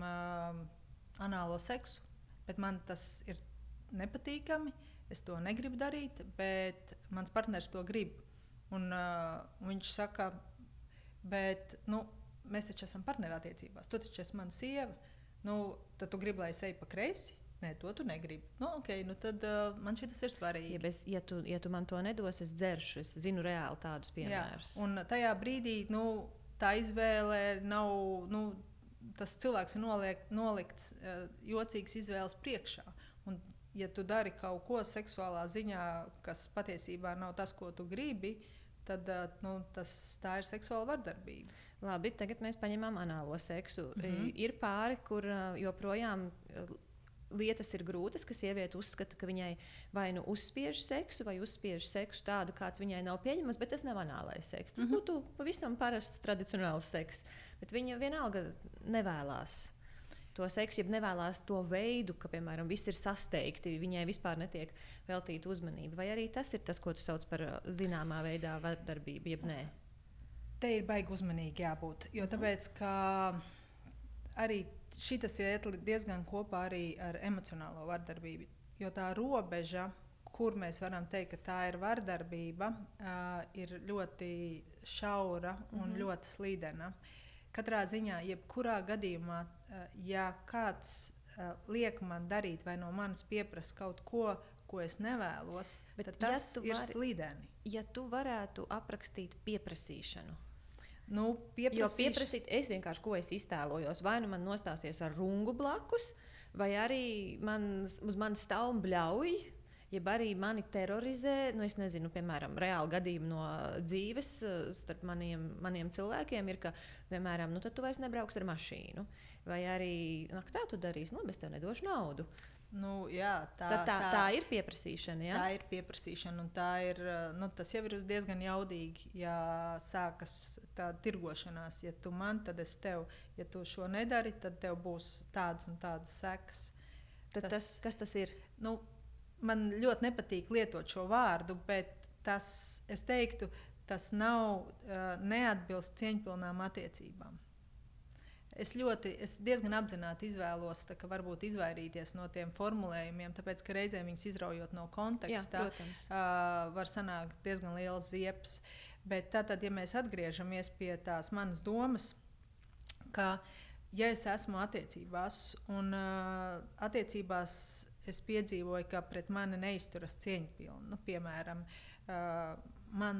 anālo seksu. Bet man tas ir nepatīkami. Es to negribu darīt, bet mans partneris to grib. Un viņš saka, bet mēs taču esam partnerattiecībās. Tu taču esi mana sieva. Tad tu gribi, lai es eju pa kreisi? Nē, to tu negribi. Tad man šis ir svarīgi. Ja tu man to nedos, es dzeršu. Es zinu reāli tādus piemērus. Un tajā brīdī tā izvēle nav. Tas cilvēks ir nolikts jocīgas izvēles priekšā. Un, ja tu dari kaut ko seksuālā ziņā, kas patiesībā nav tas, ko tu gribi, tad tā ir seksuāla vardarbība. Labi, tagad mēs paņemam anālo seksu. Ir pāri, kur joprojām lietas ir grūtas, ka sieviete uzskata, ka viņai vai uzspiež seksu, vai uzspiež seksu tādu, kāds viņai nav pieņemams, bet tas nav anālais seks. Tas būtu pavisam parasts tradicionāls seks, bet viņa vienalga nevēlās. to seksu, ja nevēlas to veidu, ka, piemēram, viss ir sasteigti, viņai vispār netiek veltīta uzmanība. Vai arī tas ir tas, ko tu sauc par zināmā veidā vardarbību, jeb nē? Te ir baigi uzmanīgi jābūt, jo tāpēc, ka arī šitas iet diezgan kopā arī ar emocionālo vardarbību, jo tā robeža, kur mēs varam teikt, ka tā ir vardarbība, ir ļoti šaura un ļoti slīdena. Katrā ziņā, jebkurā gadījumā, ja kāds liek man darīt vai no manis pieprasa kaut ko, ko es nevēlos, tad tas ir slīdeni. Ja tu varētu aprakstīt pieprasīšanu, jo pieprasīt, es vienkārši ko es iztēlojos, vai nu man nostāsies ar rungu blakus, vai arī uz mani stāv un bļauj, jeb arī mani terorizē, es nezinu, piemēram, reāli gadījumi no dzīves starp maniem cilvēkiem ir, ka, piemēram, tad tu vairs nebrauks ar mašīnu. Vai arī, tā tu darīsi, es tev nedošu naudu. Jā, tā ir pieprasīšana, ja? Tā ir pieprasīšana, un tā ir, tas jau ir diezgan jaudīgi, ja sākas tāda tirgošanās. Ja tu man, tad es tev, ja tu šo nedari, tad tev būs tādas un tādas sekas. Kas tas ir? Man ļoti nepatīk lietot šo vārdu, bet es teiktu, tas neatbilst cieņpilnām attiecībām. Es diezgan apzināti izvēlos varbūt izvairīties no tiem formulējumiem, tāpēc, ka reizēm viņus izraujot no konteksta, var sanākt diezgan liels ziepes. Bet tātad, ja mēs atgriežamies pie tās manas domas, ka, ja es esmu attiecībās un attiecībās es piedzīvoju, ka pret mani neizturas cieņpilni. Piemēram, man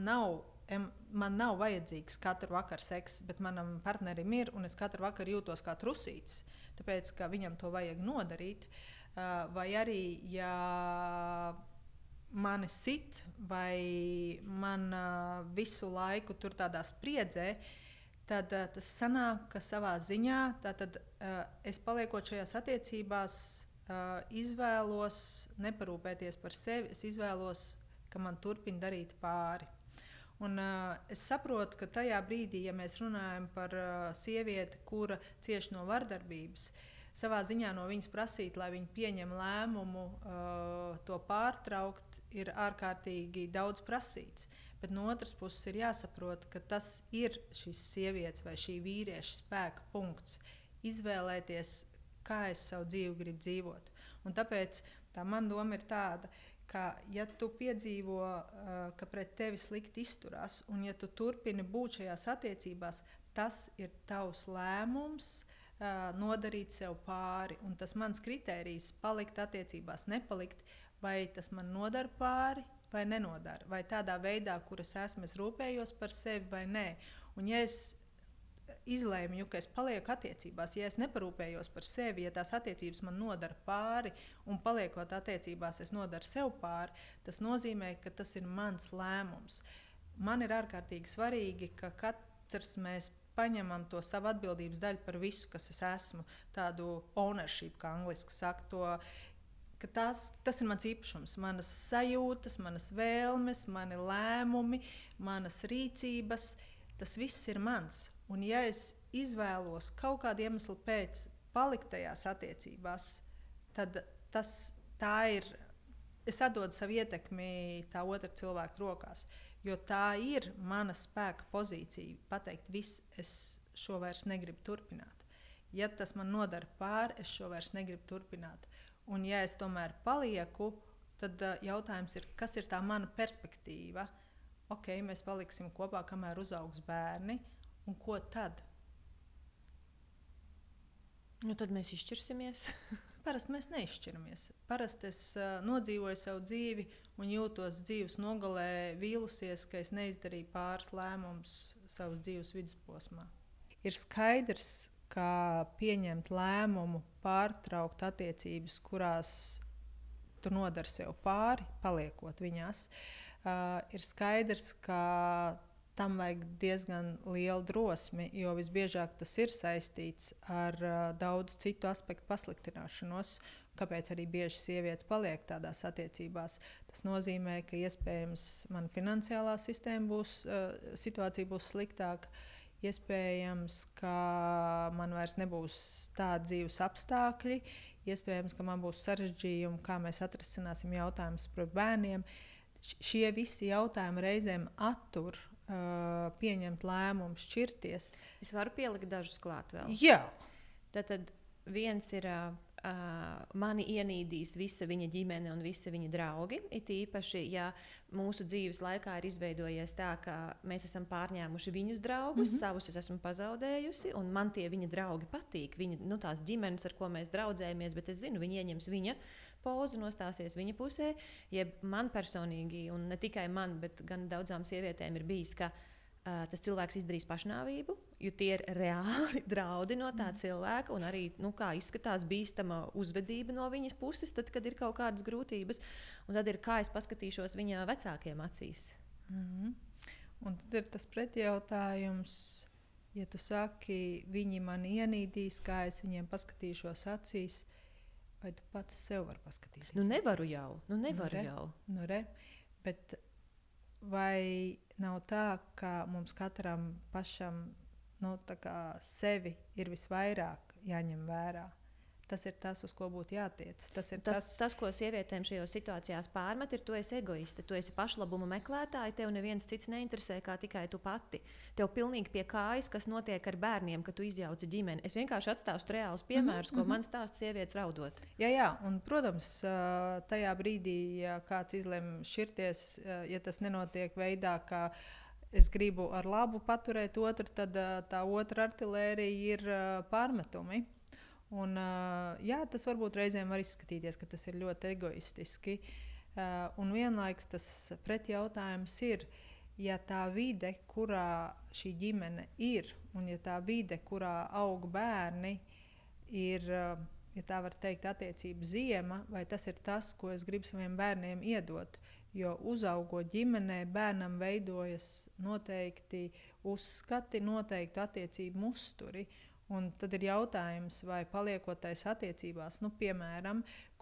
nav vajadzīgs katru vakaru seks, bet manam partnerim ir, un es katru vakaru jūtos kā trusītis, tāpēc, ka viņam to vajag nodarīt. Vai arī, ja mani sit, vai man visu laiku tur tādā spriedzē, tad tas sanāk, ka savā ziņā es paliekot šajās attiecībās, izvēlos neparūpēties par sevi, es izvēlos, ka man turpina darīt pāri. Un, es saprotu, ka tajā brīdī, ja mēs runājam par sievieti, kura cieš no vardarbības, savā ziņā no viņas prasīt, lai viņa pieņem lēmumu to pārtraukt, ir ārkārtīgi daudz prasīts. Bet no otras puses ir jāsaprot, ka tas ir šīs sievietes vai šī vīrieša spēka punkts izvēlēties, kā es savu dzīvi gribu dzīvot. Un tāpēc tā man doma ir tāda, ka ja tu piedzīvo, ka pret tevi slikti izturās, un ja tu turpini būt šajās attiecībās, tas ir tavs lēmums nodarīt sev pāri. Un tas mans kritērijs palikt attiecībās, nepalikt, vai tas man nodara pāri vai nenodara. Vai tādā veidā, kur es esmu, es rūpējos par sevi vai nē. Un ja es izlēmu, ka es palieku attiecībās, ja es neparūpējos par sevi, ja tās attiecības man nodara pāri un paliekot attiecībās, es nodaru sev pāri, tas nozīmē, ka tas ir mans lēmums. Man ir ārkārtīgi svarīgi, ka katrs mēs paņemam to savu atbildības daļu par visu, kas es esmu, tādu ownership, kā angliski saka, ka tas ir mans īpašums, manas sajūtas, manas vēlmes, mani lēmumi, manas rīcības, tas viss ir mans. Un ja es izvēlos kaut kādu iemeslu pēc palikt tajās attiecībās, tad tā ir, es atdodu savu ietekmi tā otra cilvēka rokās, jo tā ir mana spēka pozīcija pateikt, es šo vairs negribu turpināt. Ja tas man nodara pāri, es šo vairs negribu turpināt. Un ja es tomēr palieku, tad jautājums ir, kas ir tā mana perspektīva? Ok, mēs paliksim kopā, kamēr uzaugs bērni. Un ko tad? Tad mēs izšķirsimies. Parasti mēs neizšķiramies. Parasti es nodzīvoju savu dzīvi un jūtos dzīves nogalē vīlusies, ka es neizdarīju pāris lēmumus savas dzīves vidusposmā. Ir skaidrs, ka pieņemt lēmumu pārtraukt attiecības, kurās tu nodari sev pāri, paliekot viņās, ir skaidrs, ka tam vajag diezgan lielu drosmi, jo visbiežāk tas ir saistīts ar daudz citu aspektu pasliktināšanos, kāpēc arī bieži sievietes paliek tādās attiecībās. Tas nozīmē, ka iespējams man finansiālā situācija būs sliktāka, iespējams, ka man vairs nebūs tādi dzīves apstākļi, iespējams, ka man būs sarežģījumi, kā mēs atrisināsim jautājumus par bērniem. Šie visi jautājumi reizēm attur pieņemt lēmumu, šķirties. Es varu pielikt dažus klāt vēl. Jā. Tad viens ir mani ienīdīs visa viņa ģimene un visi viņa draugi. It īpaši, ja mūsu dzīves laikā ir izveidojies tā, ka mēs esam pārņēmuši viņus draugus, savus es esmu pazaudējusi, un man tie viņa draugi patīk. Viņa, tās ģimenes, ar ko mēs draudzējamies, bet es zinu, viņi ieņems viņa pozu, nostāsies viņa pusē. Jeb man personīgi, un ne tikai man, bet gan daudzām sievietēm ir bijis, ka tas cilvēks izdarīs pašnāvību, jo tie ir reāli draudi no tā cilvēka, un arī, kā izskatās bīstama uzvedība no viņas puses, tad, kad ir kaut kādas grūtības, un tad ir, kā es paskatīšos viņa vecākiem acīs. Un tad ir tas pretjautājums, ja tu saki, viņi mani ienīdīs, kā es viņiem paskatīšos acīs, vai tu pats sev vari paskatīties? Nevaru jau. Nevaru jau. Bet vai nav tā, ka mums katram pašam sevi ir visvairāk jāņem vērā? Tas ir tas, uz ko būtu jātiec. Tas, ko sievietēm šajās situācijās pārmet, ir, tu esi egoiste, tu esi pašlabuma meklētāja, tev neviens cits neinteresē kā tikai tu pati. Tev pilnīgi pie kājas, kas notiek ar bērniem, kad tu izjauci ģimeni. Es vienkārši atstāstu reālus piemērus, ko man stāsta sievietes raudot. Jā, un, protams, tajā brīdī, ja kāds izlem šķirties, ja tas nenotiek veidā, ka es gribu ar labu paturēt otru, tad tā otra artilērija ir pārmetumi. Un, tas varbūt reizēm var izskatīties, ka tas ir ļoti egoistiski. Un vienlaikus tas pretjautājums ir, ja tā vide, kurā šī ģimene ir, un ja tā vide, kurā aug bērni, ir, ja tā var teikt, attiecību ziema, vai tas ir tas, ko es gribu saviem bērniem iedot. Jo uzaugot ģimenē, bērnam veidojas noteikti uzskati, noteikti attiecību musturi. Un tad ir jautājums, vai paliekotais attiecībās, piemēram,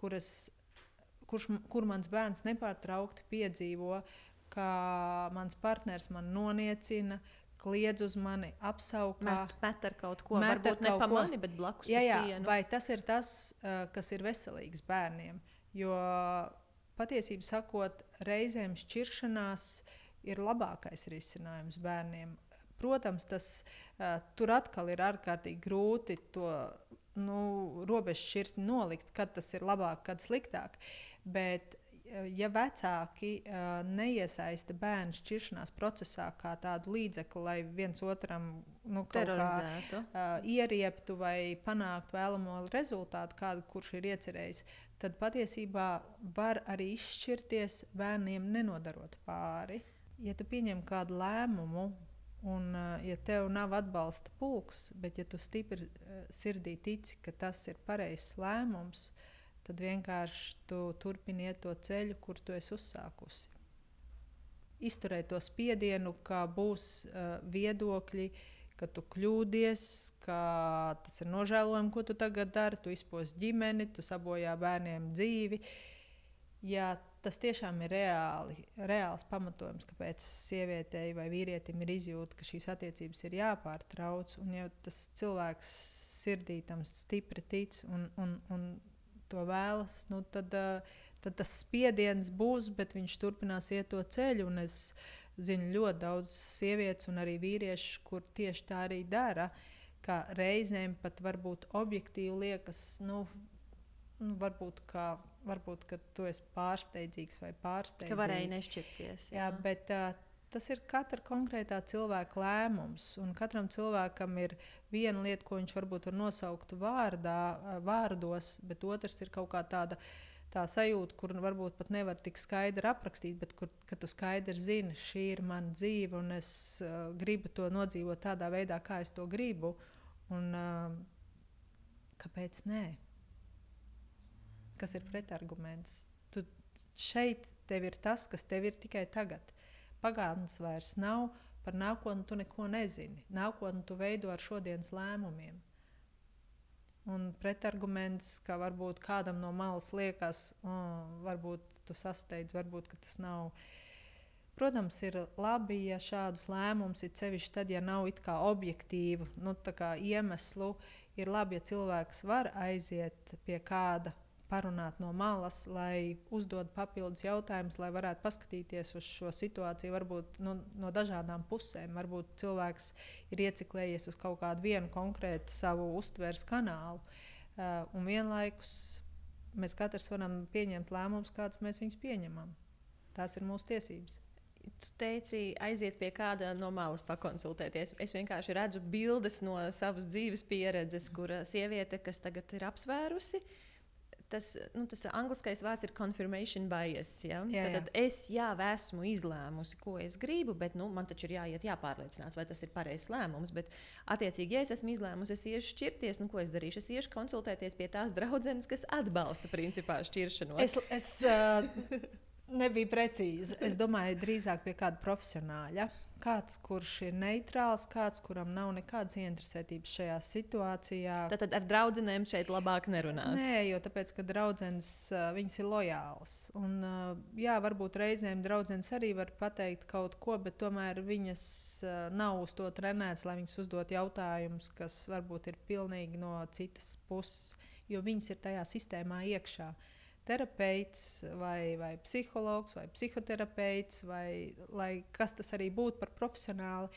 kur mans bērns nepārtraukti piedzīvo, ka mans partners man noniecina, kliedz uz mani, apsaukā. Met ar kaut ko, varbūt ne pa mani, bet blakus pa sienu. Vai tas ir tas, kas ir veselīgs bērniem? Jo patiesībā sakot, reizēm šķiršanās ir labākais risinājums bērniem. Protams, tur atkal ir ārkārtīgi grūti to robežšķirtni nolikt, kad tas ir labāk, kad sliktāk. Bet, ja vecāki neiesaista bērnu šķiršanās procesā kā tādu līdzekli, lai viens otram terorizētu, ierieptu vai panāktu vēlamo rezultātu, kādu kurš ir iecerējis, tad patiesībā var arī izšķirties bērniem nenodarot pāri. Ja tu pieņem kādu lēmumu, un, ja tev nav atbalsta pulks, bet ja tu stipri sirdī tici, ka tas ir pareizs lēmums, tad vienkārši tu turpini iet to ceļu, kur tu esi uzsākusi. Izturēt to spiedienu, ka būs viedokļi, ka tu kļūdies, ka tas ir nožēlojami, ko tu tagad dari, tu izposti ģimeni, tu sabojā bērniem dzīvi. Ja tas tiešām ir reāls pamatojums, kāpēc sievietei vai vīrietim ir izjūta, ka šīs attiecības ir jāpārtrauc, un ja tas cilvēks sirdī tam stipri tic un to vēlas, tad tas spiediens būs, bet viņš turpinās iet to ceļu. Un es zinu ļoti daudz sievietes un arī vīriešu, kur tieši tā arī dara, ka reizēm pat varbūt objektīvi liekas, varbūt, ka tu esi pārsteidzīgs vai pārsteidzīgs. Ka varēja nešķirties. Jā, bet tas ir katra konkrētā cilvēka lēmums. Un katram cilvēkam ir viena lieta, ko viņš varbūt var nosaukt vārdos, bet otrs ir kaut kā tā sajūta, kur varbūt pat nevar tik skaidri aprakstīt, bet kad tu skaidri zini, šī ir mana dzīve un es gribu to nodzīvot tādā veidā, kā es to gribu. Un kāpēc nē? Kas ir pretarguments? Šeit tev ir tas, kas tev ir tikai tagad. Pagātnes vairs nav, par nākotni tu neko nezini. Nākotni tu veido ar šodienas lēmumiem. Un pretarguments, ka varbūt kādam no malas liekas, varbūt tu sasteidz, varbūt ka tas nav Protams, ir labi, ja šādus lēmumus ir sevišķi tad, ja nav it kā objektīvu tā kā iemeslu. Ir labi, ja cilvēks var aiziet pie kāda, parunāt no malas, lai uzdod papildus jautājumus, lai varētu paskatīties uz šo situāciju varbūt no dažādām pusēm. Varbūt cilvēks ir ieciklējies uz kaut kādu vienu konkrētu savu uztveres kanālu. Un vienlaikus mēs katrs varam pieņemt lēmumus, kādus mēs viņus pieņemam. Tās ir mūsu tiesības. Tu teici, aiziet pie kāda no malas pakonsultēties. Es vienkārši redzu bildes no savas dzīves pieredzes, kur sieviete, kas tagad ir apsvērusi, tas angliskais vārds ir confirmation bias. Ja? Tad es jau esmu izlēmusi, ko es gribu, bet man taču ir jāpārliecinās, vai tas ir pareizs lēmums. Bet, attiecīgi, ja es esmu izlēmusi, es iešu šķirties, ko es darīšu? Es iešu konsultēties pie tās draudzenes, kas atbalsta principā šķiršanos. Nebija precīzi. Es domāju, drīzāk pie kāda profesionāļa. Kāds, kurš ir neitrāls, kāds, kuram nav nekādas ieinteresētības šajā situācijā. Tad ar draudzenēm šeit labāk nerunāt. Nē, jo tāpēc, ka draudzenes viņas ir lojālas. Un, jā, varbūt reizēm draudzenes arī var pateikt kaut ko, bet tomēr viņas nav uz to trenētas, lai viņas uzdot jautājumus, kas varbūt ir pilnīgi no citas puses, jo viņas ir tajā sistēmā iekšā. Terapeits vai psihologs vai psihoterapeits vai kas tas arī būtu par profesionāli,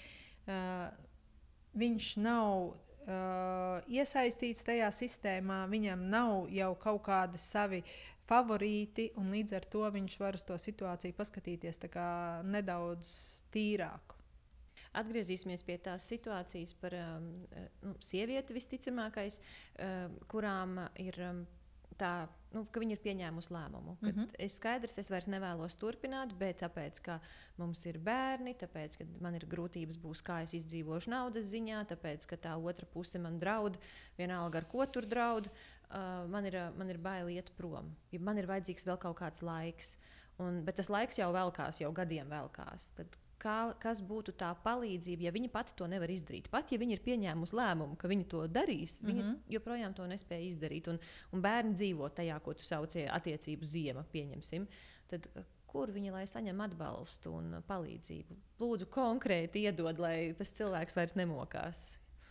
viņš nav iesaistīts tajā sistēmā, viņam nav jau kaut kādi savi favorīti, un līdz ar to viņš var uz to situāciju paskatīties tā kā nedaudz tīrāk. Atgriezīsimies pie tās situācijas par sievieti visticamākais, kurām ir tā, ka viņi ir pieņēmusi lēmumu. Es skaidrs, es vairs nevēlos turpināt, bet tāpēc, ka mums ir bērni, tāpēc, ka man ir grūtības būs, kā es izdzīvošu naudas ziņā, tāpēc, ka tā otra puse man draud, vienalga ar ko tur draud, man ir bail iet prom. Man ir vajadzīgs vēl kaut kāds laiks. Bet tas laiks jau velkās, jau gadiem velkās. Tad kas būtu tā palīdzība, ja viņa pati to nevar izdarīt? Pat ja viņa ir pieņēmusi lēmumu, ka viņa to darīs, viņa joprojām to nespēja izdarīt. Un bērni dzīvo tajā, ko tu sauci attiecību ziema, pieņemsim. Tad kur viņa lai saņem atbalstu un palīdzību? Lūdzu, konkrēti iedod, lai tas cilvēks vairs nemokās.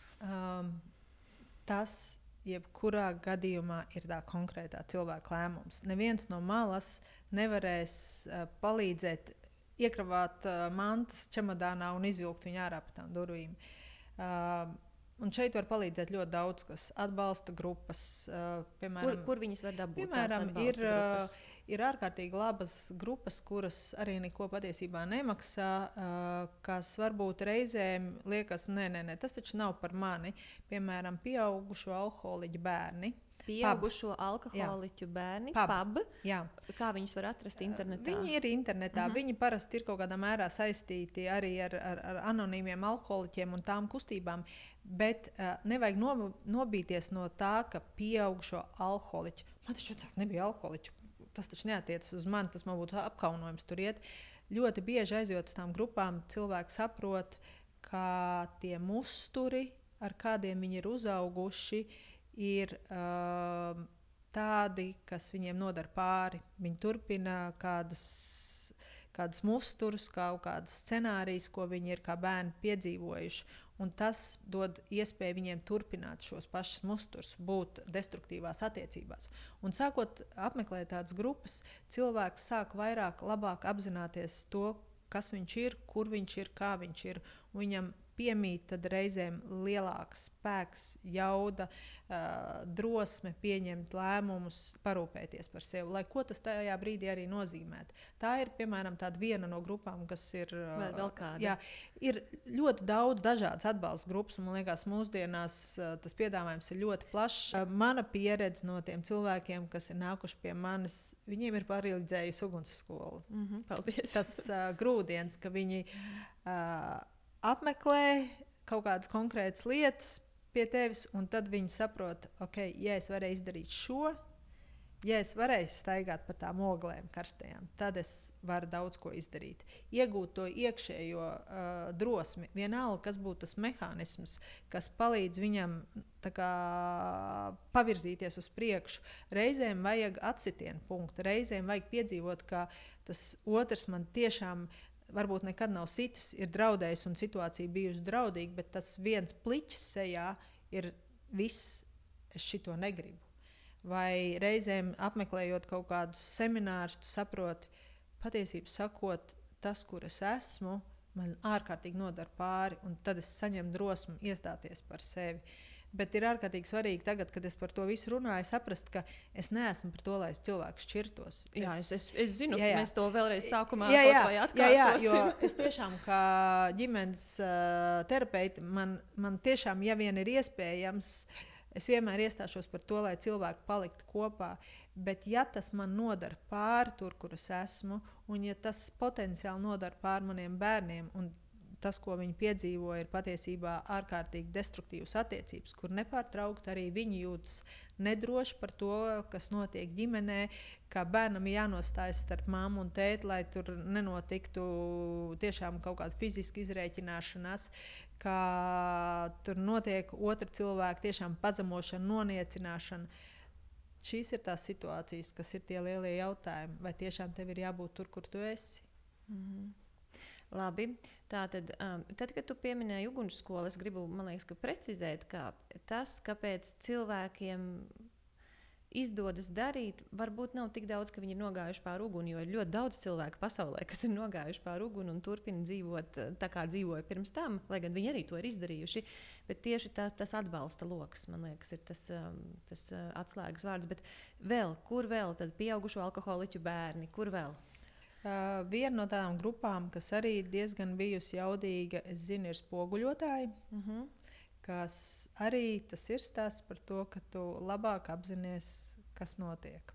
Tas jebkurā gadījumā ir tā konkrētā cilvēka lēmums. Neviens no malas nevarēs palīdzēt iekravāt mantas čemodānā un izvilkt viņu ārā pa tām durvīm. Un šeit var palīdzēt ļoti daudz, kas atbalsta grupas. Piemēram, kur viņas var dabūt? Piemēram, ir ārkārtīgi labas grupas, kuras arī neko patiesībā nemaksā, kas varbūt reizēm liekas, nē, tas taču nav par mani. Piemēram, pieaugušo alkoholiķu bērni. Pieaugušo alkoholiķu bērni, pub. Kā viņus var atrast internetā? Viņi ir internetā. Viņi parasti ir kaut kādā mērā saistīti arī ar anonīmiem alkoholiķiem un tām kustībām. Bet nevajag nobīties no tā, ka pieaugušo alkoholiķu. Man taču vecāki nebija alkoholiķi. Tas taču neatiecas uz mani, tas man būtu apkaunojums tur iet. Ļoti bieži aizjot uz tām grupām, cilvēki saprot, ka tie musturi, ar kādiem viņi ir uzauguši, ir tādi, kas viņiem nodara pāri. Viņi turpina kādus musturus, kaut kādas scenārijas, ko viņi ir kā bērni piedzīvojuši. Un tas dod iespēju viņiem turpināt šos pašus musturus, būt destruktīvās attiecībās. Un sākot apmeklēt tādas grupas, cilvēks sāk labāk apzināties to, kas viņš ir, kur viņš ir, kā viņš ir. Viņam piemīt tad reizēm lielāks spēks, jauda, drosme pieņemt lēmumus, parūpēties par sevi, lai ko tas tajā brīdī arī nozīmētu. Tā ir, piemēram, tāda viena no grupām, kas ir... Vēl kāda? Jā, ir ļoti daudz dažādas atbalsta grupas, un man liekas, mūsdienās tas piedāvājums ir ļoti plašs. Mana pieredze no tiem cilvēkiem, kas ir nākuši pie manis, viņiem ir palīdzējusi ugunsskola. Paldies! Tas grūdienis, ka viņi... apmeklē kaut kādas konkrētas lietas pie tevis, un tad viņi saprot, ok, ja es varēju izdarīt šo, ja es varēju staigāt pa tām oglēm karstajām, tad es varu daudz ko izdarīt. Iegūt to iekšējo drosmi, vienalga, kas būtu tas mehānisms, kas palīdz viņam tā kā pavirzīties uz priekšu. Reizēm vajag atsitienu punktu, reizēm vajag piedzīvot, ka tas otrs man tiešām varbūt nekad nav sitis, ir draudējis un situācija bijusi draudīga, bet tas viens pliķis sejā ir viss, es šito negribu. Vai reizēm apmeklējot kaut kādus seminārus, tu saproti, patiesībā sakot, tas, kur es esmu, man ārkārtīgi nodara pāri, un tad es saņemu drosmi iestāties par sevi. Bet ir ārkārtīgi svarīgi tagad, kad es par to visu runāju, saprast, ka es neesmu par to, lai cilvēks šķirtos. Jā, es zinu, jā. Ka mēs to vēlreiz sākumā atkārtosim. Jā, jo es tiešām kā ģimenes terapeite, man tiešām, ja vien ir iespējams, es vienmēr iestāšos par to, lai cilvēki paliktu kopā. Bet ja tas man nodara pāri tur, kur es esmu, un ja tas potenciāli nodara pāri maniem bērniem, un tas, ko viņi piedzīvo, ir patiesībā ārkārtīgi destruktīvas attiecības, kur nepārtraukti arī viņi jūtas nedroši par to, kas notiek ģimenē, ka bērnam jānostājas starp mammu un tēti, lai tur nenotiktu tiešām kaut kāda fiziska izrēķināšanās, ka tur notiek otra cilvēka tiešām pazemošana, noniecināšana. Šīs ir tās situācijas, kas ir tie lielie jautājumi, vai tiešām tev ir jābūt tur, kur tu esi. Labi, tātad, tad, kad tu pieminēji ugunsskolu, es gribu, man liekas, precizēt, ka tas, kāpēc cilvēkiem izdodas darīt, varbūt nav tik daudz, ka viņi ir nogājuši pāri uguni, jo ir ļoti daudz cilvēku pasaulē, kas ir nogājuši pāri uguni un turpina dzīvot tā, kā dzīvoja pirms tam, lai gan viņi arī to ir izdarījuši. Bet tieši tas atbalsta lokus, man liekas, ir tas atslēgas vārds. Bet vēl, kur vēl tad pieaugušo alkoholiķu bērni, kur vēl? Viena no tādām grupām, kas arī diezgan bijusi jaudīga, es zinu, ir spoguļotāji, kas arī tas ir stāsts par to, ka tu labāk apzinies, kas notiek.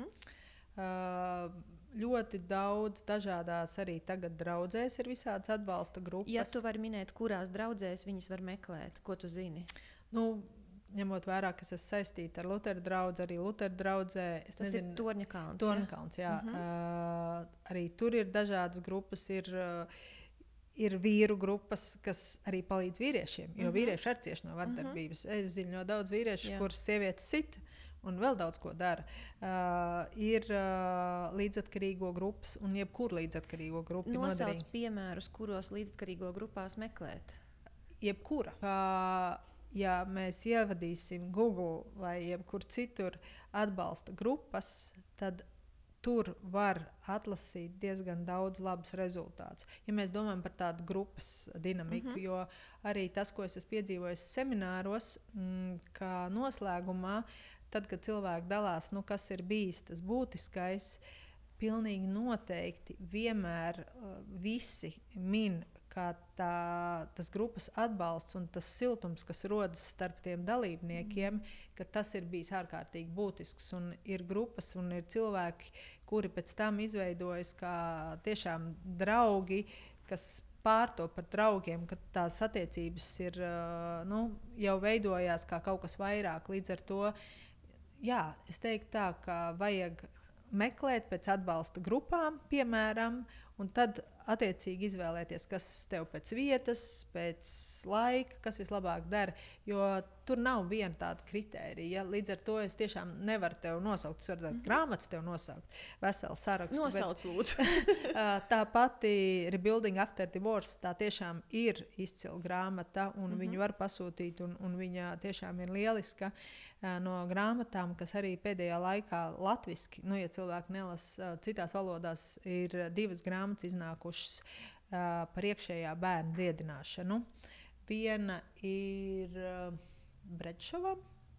Ļoti daudz dažādās arī tagad draudzēs ir visādas atbalsta grupas. Ja tu vari minēt, kurās draudzēs viņas var meklēt, ko tu zini? Ņemot vērā, ka es esmu saistīta ar Lutheru draugu, arī Lutheru draugzē. Tas ir Torņakalns. Torņakalns, jā. Arī tur ir dažādas grupas, ir vīru grupas, kas arī palīdz vīriešiem, jo vīrieši arī cieši no vardarbības. Es zinu ļoti daudz vīriešu, kuras sievietes sit un vēl daudz ko dara. Ir līdzatkarīgo grupas un jebkur līdzatkarīgo grupu. Nosauc piemērus, kuros līdzatkarīgo grupās meklēt. Jebkura. Ja mēs ievadīsim Google vai jebkur citur atbalsta grupas, tad tur var atlasīt diezgan daudz labus rezultātus. Ja mēs domājam par tādu grupas dinamiku, jo arī tas, ko es esmu piedzīvojis semināros, kā noslēgumā, tad, kad cilvēki dalās, kas ir bijis tas būtiskais, pilnīgi noteikti vienmēr visi min, ka tas grupas atbalsts un tas siltums, kas rodas starp tiem dalībniekiem, ka tas ir bijis ārkārtīgi būtisks. Un ir grupas un ir cilvēki, kuri pēc tam izveidojas kā tiešām draugi, kas pārto par draugiem, ka tās attiecības ir, jau veidojās kā kaut kas vairāk. Līdz ar to, jā, es teiktu tā, ka vajag meklēt pēc atbalsta grupām, piemēram, un tad attiecīgi izvēlēties, kas tev pēc vietas, pēc laika, kas vislabāk dara, jo tur nav viena tāda kritērija. Ja? Līdz ar to es tiešām nevaru tev nosaukt, es varu tādu grāmatas tev nosaukt, veselu sarakstu. Nosauc, lūdzu. Tā pati Rebuilding After Divorce, tā tiešām ir izcila grāmata, un viņu var pasūtīt, un viņa tiešām ir lieliska. No grāmatām, kas arī pēdējā laikā latviski, ja cilvēki nelasa citās valodās, ir 2 grāmatas iznākušas par iekšējā bērna dziedināšanu. Viena ir Bredšova.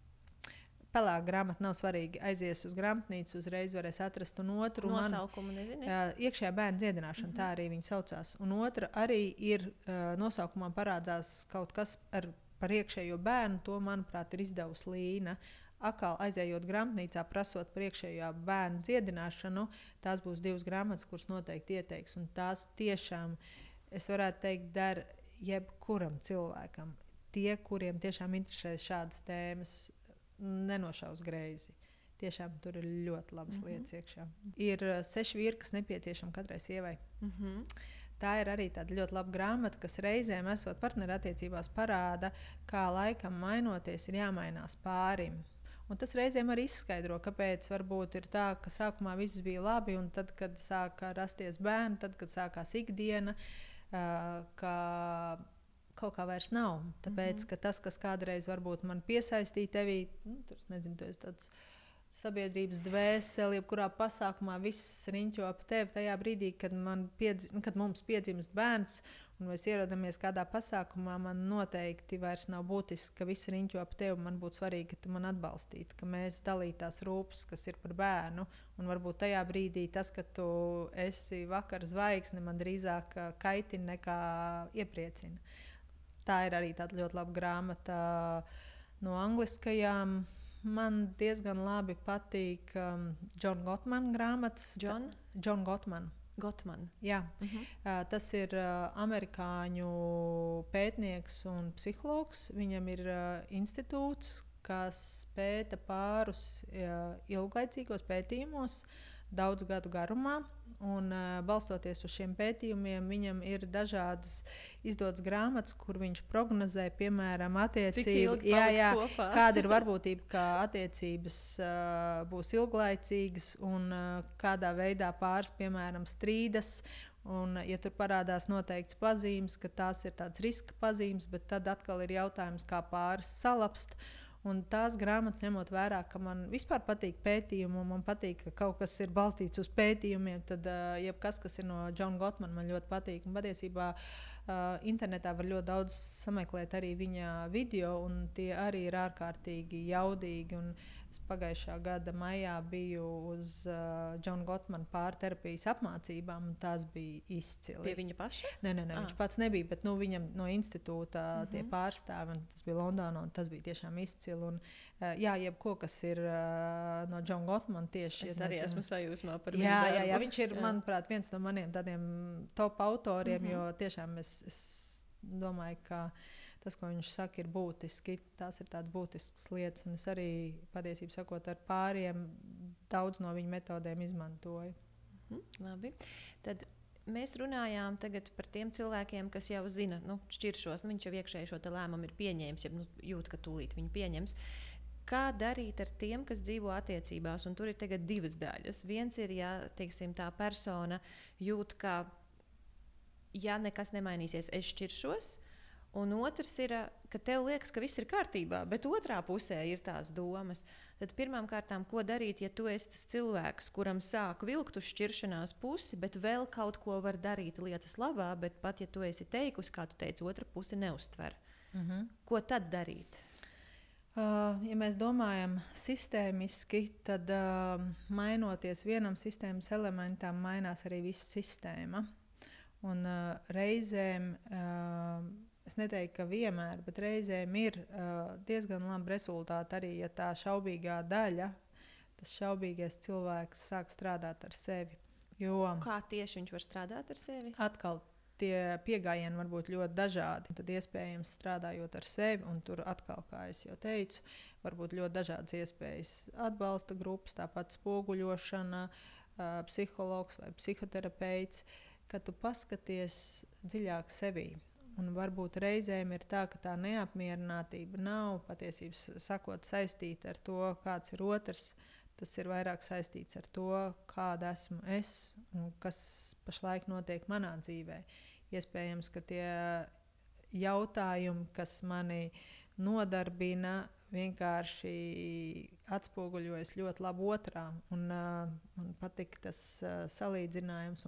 Pelēka grāmata nav svarīgi. Aizies uz grāmatnīcu, uzreiz varēs atrast. Un otru nosaukumu nezinu. Iekšējā bērna dziedināšana, tā arī viņa saucās. Un otra arī ir nosaukumā parādās kaut kas par iekšējo bērnu. To, manuprāt, ir izdevusi Līna. Atkal aizējot grāmatnīcā, prasot par iekšējā bērnu dziedināšanu, tās būs 2 grāmatas, kuras noteikti ieteiks. Un tās tiešām, es varētu teikt, der jebkuram cilvēkam. Tie, kuriem tiešām interesē šādas tēmas, nenošaus greizi. Tiešām tur ir ļoti labas lietas iekšā. Ir 6 vīri, kas nepieciešami katrai sievai. Tā ir arī tāda ļoti laba grāmata, kas reizēm, esot partnerattiecībās, parāda, kā laikam mainoties, ir jāmainās pārim. Un tas reizēm arī izskaidro, kāpēc varbūt ir tā, ka sākumā viss bija labi, un tad, kad sāka rasties bērni, tad, kad sākās ikdiena, ka kaut kā vairs nav. Tāpēc, ka tas, kas kādreiz varbūt man piesaistīja tevī, tur, nezinu, tu esi tāds sabiedrības dvēseli, jebkurā pasākumā viss riņķo ap tevi tajā brīdī, kad mums piedzimst bērns, un mēs ierodamies kādā pasākumā, man noteikti vairs nav būtiski, ka viss riņķo ap tevi. Man būtu svarīgi, ka tu man atbalstītu, ka mēs dalītās rūpes, kas ir par bērnu. Un varbūt tajā brīdī tas, ka tu esi vakar zvaigzne, man drīzāk kaitina nekā iepriecina. Tā ir arī tāda ļoti laba grāmata no angliskajām. Man diezgan labi patīk John Gottman grāmatas. John Gottman. Jā. Tas ir amerikāņu pētnieks un psihologs. Viņam ir institūts, kas pēta pārus ilglaicīgos pētījumos daudzu gadu garumā. Un, balstoties uz šiem pētījumiem, viņam ir dažādas izdotas grāmatas, kur viņš prognozē, piemēram, attiecību, kāda ir varbūtība, ka attiecības būs ilglaicīgas un kādā veidā pāris, piemēram, strīdas. Un, ja tur parādās noteikts pazīmes, ka tās ir tāds riska pazīmes, bet tad atkal ir jautājums, kā pāris salapst. Un tās grāmatas ņemot vērā, ka man vispār patīk pētījumi, un man patīk, ka kaut kas ir balstīts uz pētījumiem, tad jebkas, kas ir no John Gottman, man ļoti patīk. Un patiesībā internetā var ļoti daudz sameklēt arī viņa video, un tie arī ir ārkārtīgi jaudīgi. Un es pagājušā gada maijā biju uz John Gottman pārterapijas apmācībām, un tās bija izcili. Pie viņa paša? Nē, viņš pats nebija, bet viņam no institūta tie pārstāvi, un tas bija Londonā, un tas bija tiešām izcili. Un, jā, jebko, kas ir no John Gottman tieši. Es arī esmu sajūsmā par viņu darbu. Jā, viņš ir, manuprāt, viens no maniem tādiem top autoriem, jo tiešām es domāju, ka tas, ko viņš saka, ir būtiski. Tās ir tādas būtiskas lietas, un es arī, patiesībā sakot, ar pāriem daudz no viņa metodēm izmantoju. Labi. Tad mēs runājām tagad par tiem cilvēkiem, kas jau zina, šķiršos. Viņš jau iekšēji šo lēmumu ir pieņēmis, ja jūt, ka tūlīt viņu pieņems. Kā darīt ar tiem, kas dzīvo attiecībās? Un tur ir tagad divas daļas. Viens ir, ja teiksim, tā persona jūt, ka ja nekas nemainīsies, es šķiršos. Un otrs ir, ka tev liekas, ka viss ir kārtībā, bet otrā pusē ir tās domas. Tad pirmām kārtām, ko darīt, ja tu esi tas cilvēks, kuram sāk vilkt uz šķiršanās pusi, bet vēl kaut ko var darīt lietas labā, bet pat ja tu esi teikusi, kā tu teici, otra puse neuztver. Ko tad darīt? Ja mēs domājam sistēmiski, tad mainoties vienam sistēmas elementam, mainās arī visa sistēma. Un reizēm, es neteiktu, ka vienmēr, bet reizēm ir diezgan labi rezultāti arī, ja tā šaubīgā daļa, tas šaubīgais cilvēks sāk strādāt ar sevi. Jo kā tieši viņš var strādāt ar sevi? Atkal tie pieejami var būt ļoti dažādi. Tad iespējams strādājot ar sevi, un tur atkal, kā jau teicu, var būt ļoti dažādas iespējas. Atbalsta grupas, tāpat spoguļošana, psihologs vai psihoterapeits, kad tu paskaties dziļāk sevī. Un varbūt reizēm ir tā, ka tā neapmierinātība nav patiesībā sakot saistīta ar to, kāds ir otrs. Tas ir vairāk saistīts ar to, kāda esmu es un kas pašlaik notiek manā dzīvē. Iespējams, ka tie jautājumi, kas mani nodarbina, vienkārši atspoguļojas ļoti labi otrā. Man patīk tas salīdzinājums,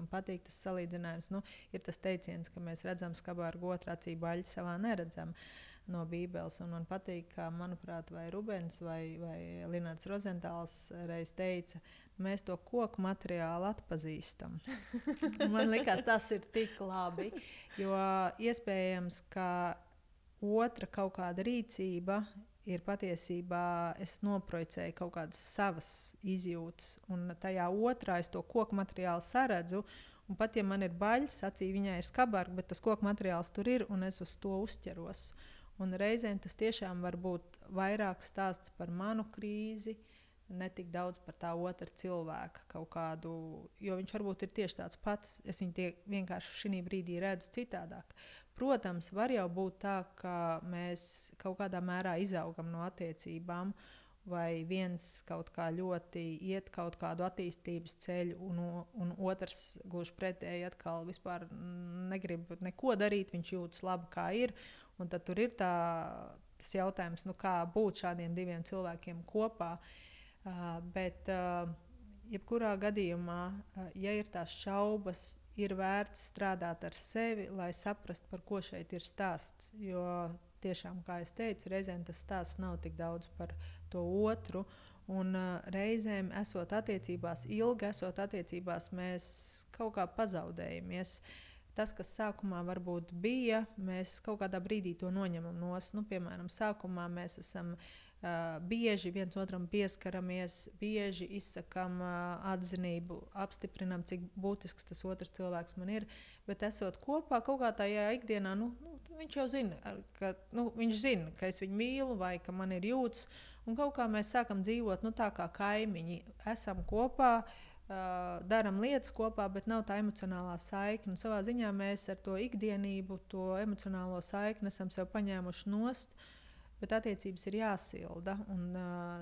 ir tas teiciens, ka mēs redzam skabā ar otru acī, baļķi savā neredzam. No Bībeles. Un man patīk, kā, manuprāt, vai Rubens vai Linards Rozentāls reiz teica, mēs to koku materiālu atpazīstam. Man likās, tas ir tik labi, jo iespējams, ka otra kaut kāda rīcība ir patiesībā, es noprojicēju kaut kādas savas izjūtas, un tajā otrā es to koku materiālu saredzu, un pat ja man ir baļķis, acī viņai ir skabarga, bet tas koku materiāls tur ir, un es uz to uzķeros. Un reizēm tas tiešām var būt vairāk stāsts par manu krīzi, ne tik daudz par tā otra cilvēka kaut kādu, jo viņš varbūt ir tieši tāds pats, es viņu vienkārši šī brīdī redzu citādāk. Protams, var jau būt tā, ka mēs kaut kādā mērā izaugam no attiecībām, vai viens kaut kā ļoti iet kaut kādu attīstības ceļu, un otrs gluži pretēji atkal vispār negrib neko darīt, viņš jūtas labi, kā ir. Un tad tur ir tas jautājums, kā būt šādiem diviem cilvēkiem kopā. Bet jebkurā gadījumā, ja ir tās šaubas, ir vērts strādāt ar sevi, lai saprastu, par ko šeit ir stāsts. Jo tiešām, kā es teicu, reizēm tas stāsts nav tik daudz par to otru. Un reizēm, ilgi esot attiecībās, mēs kaut kā pazaudējamies. Tas, kas sākumā varbūt bija, mēs kaut kādā brīdī to noņemam nost. Piemēram, sākumā mēs esam bieži viens otram pieskaramies, bieži izsakām atzinību, apstiprinām, cik būtisks tas otrs cilvēks man ir. Bet esot kopā kaut kā tajā ikdienā, viņš jau zina, viņš zina, ka es viņu mīlu vai ka man ir jūtas. Un kaut kā mēs sākam dzīvot tā kā kaimiņi. Esam kopā, darām lietas kopā, bet nav tā emocionālā saikne. Savā ziņā mēs ar to ikdienību, to emocionālo saikni esam sev paņēmuši nost. Bet attiecības ir jāsilda. Un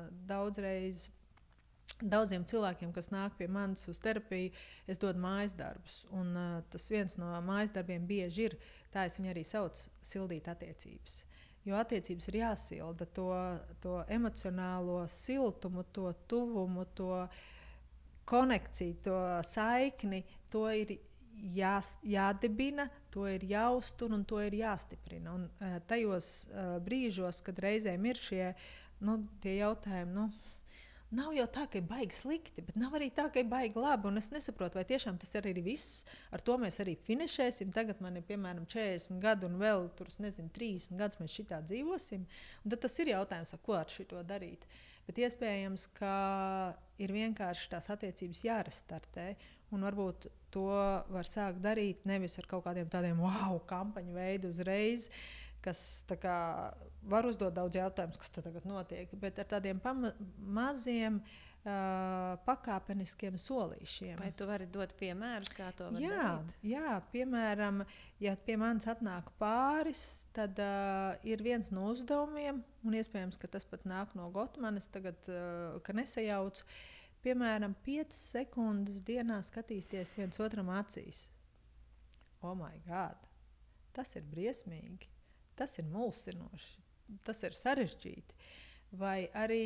daudziem cilvēkiem, kas nāk pie manis uz terapiju, es dodu mājas darbus. Un tas viens no mājas darbiem bieži ir, tā es viņu arī saucu, sildīt attiecības. Jo attiecības ir jāsilda, to emocionālo siltumu, to tuvumu, to konekciju, to saikni, to ir jādibina, to ir jāuztur un to ir jāstiprina. Un tajos brīžos, kad reizēm ir šie tie jautājumi, nav jau tā, ka ir baigi slikti, bet nav arī tā, ka ir baigi labi. Un es nesaprotu, vai tiešām tas arī ir viss. Ar to mēs arī finišēsim. Tagad man ir piemēram 40 gadu un vēl 30 gadus mēs šitā dzīvosim. Un tad tas ir jautājums, ko ar šito darīt. Bet iespējams, ka ir vienkārši tās attiecības jārestartē. Un varbūt to var sākt darīt nevis ar kaut kādiem tādiem kampaņu veidu uzreiz, kas var uzdot daudz jautājumus, kas tagad notiek, bet ar tādiem maziem pakāpeniskiem solīšiem. Vai tu vari dot piemērus, kā to var darīt? Jā, piemēram, ja pie manis atnāk pāris, tad ir viens no uzdevumiem, un iespējams, ka tas pat nāk no Gotmanes, tagad, ka nesajaucu. Piemēram, 5 sekundes dienā skatīties viens otram acīs. Oh my God! Tas ir briesmīgi, tas ir mulsinoši, tas ir sarežģīti. Vai arī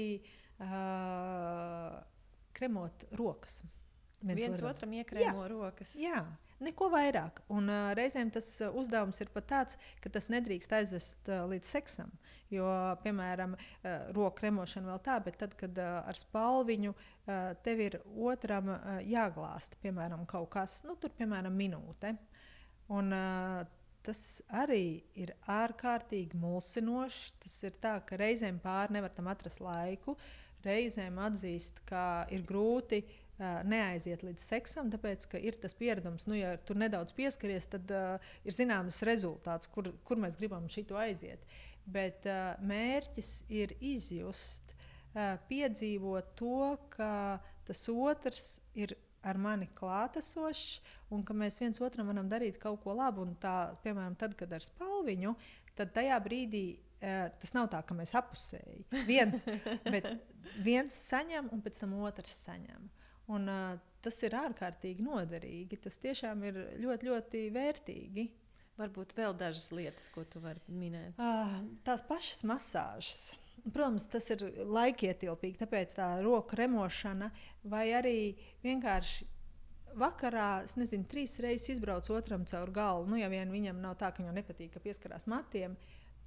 kremot rokas. Viens otram iekrēmo rokas. Jā, neko vairāk. Un reizēm tas uzdevums ir pat tāds, ka tas nedrīkst aizvest līdz seksam. Jo, piemēram, roku kremošana vēl tā, bet tad, kad ar spalviņu tev ir otram jāglāsta, piemēram, kaut kas, tur, piemēram, minūte. Un tas arī ir ārkārtīgi mulsinoši. Tas ir tā, ka reizēm pāri nevar tam atrast laiku, reizēm atzīst, ka ir grūti neaiziet līdz seksam, tāpēc, ka ir tas pieredums, ja tur nedaudz pieskaries, tad ir zināms rezultāts, kur mēs gribam šito aiziet. Bet mērķis ir izjust, piedzīvot to, ka tas otrs ir ar mani klātesošs un ka mēs viens otram varam darīt kaut ko labu. Un tā, piemēram, tad, kad ar spalviņu, tad tajā brīdī tas nav tā, ka mēs apusēji. Bet viens saņem un pēc tam otrs saņem. Un tas ir ārkārtīgi noderīgi. Tas tiešām ir ļoti, ļoti vērtīgi. Varbūt vēl dažas lietas, ko tu vari minēt. Tās pašas masāžas. Protams, tas ir laikietilpīgi, tāpēc tā roku remošana vai arī vienkārši vakarā, 3 reizes izbrauc otram caur galvu. Ja vien viņam nav tā, ka viņam nepatīk, ka pieskarās matiem.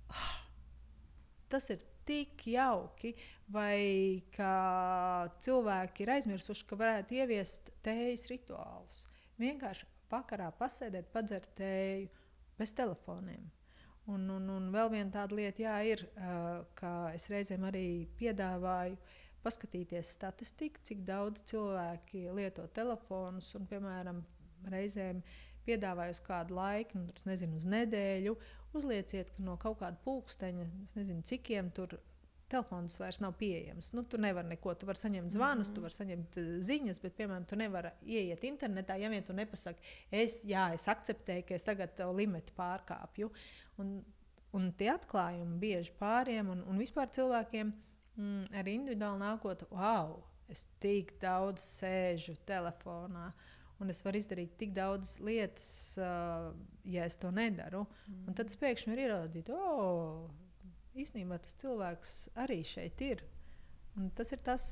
Tas ir tik jauki, vai ka cilvēki ir aizmirsuši, ka varētu ieviest tējas rituālus. Vienkārši vakarā pasēdēt, padzert tēju bez telefoniem. Un vēl viena tāda lieta ir, ka es reizēm arī piedāvāju paskatīties statistiku, cik daudz cilvēki lieto telefonus un, piemēram, reizēm piedāvāju uz kādu laiku, uz nedēļu, uzlieciet, ka no kaut kāda pulksteņa, cikiem tur telefons vairs nav pieejams. Tu nevari neko, tu vari saņemt zvanus, tu vari saņemt ziņas, bet, piemēram, tu nevari ieiet internetā, ja vien tu nepasaki, es akceptēju, ka es tagad tev limiti pārkāpju. Un tie atklājumi bieži pāriem un vispār cilvēkiem Ar individuāli nākotni, wow, es tik daudz sēžu telefonā. Un es varu izdarīt tik daudz lietas, ja es to nedaru. Un tad es pēkšņi varu ieraudzīt, īstenībā tas cilvēks arī šeit ir. Un tas ir tas,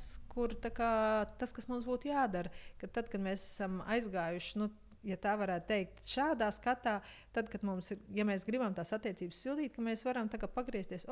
tas, kas mums būtu jādara. Kad tad, kad mēs esam aizgājuši, ja tā varētu teikt, šādā skatā, tad, kad mums ir, ja mēs gribam tās attiecības sildīt, ka mēs varam pagriezties,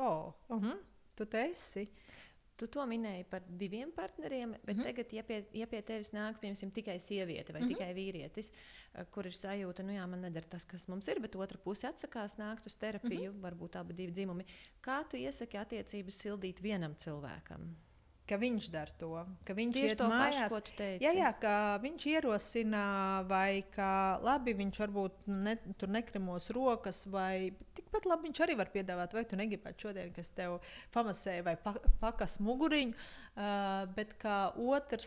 tu te esi. Tu to minēji par 2 partneriem, bet tagad, ja pie tevis nāk, piemēram, tikai sieviete vai tikai vīrietis, kur ir sajūta, man nedara tas, kas mums ir, bet otra puse atsakās nākt uz terapiju, varbūt abi 2 dzimumi. Kā tu iesaki attiecības sildīt vienam cilvēkam? Ka viņš dara to, ka viņš tieši iet to mājās. Pašu, ko tu teici. Jā, ka viņš ierosina, vai ka labi, viņš varbūt tur nekremos rokas, vai tikpat labi viņš arī var piedāvāt, vai tu negribētu šodien, kas tev pamasēja vai pakas muguriņu, bet kā otrs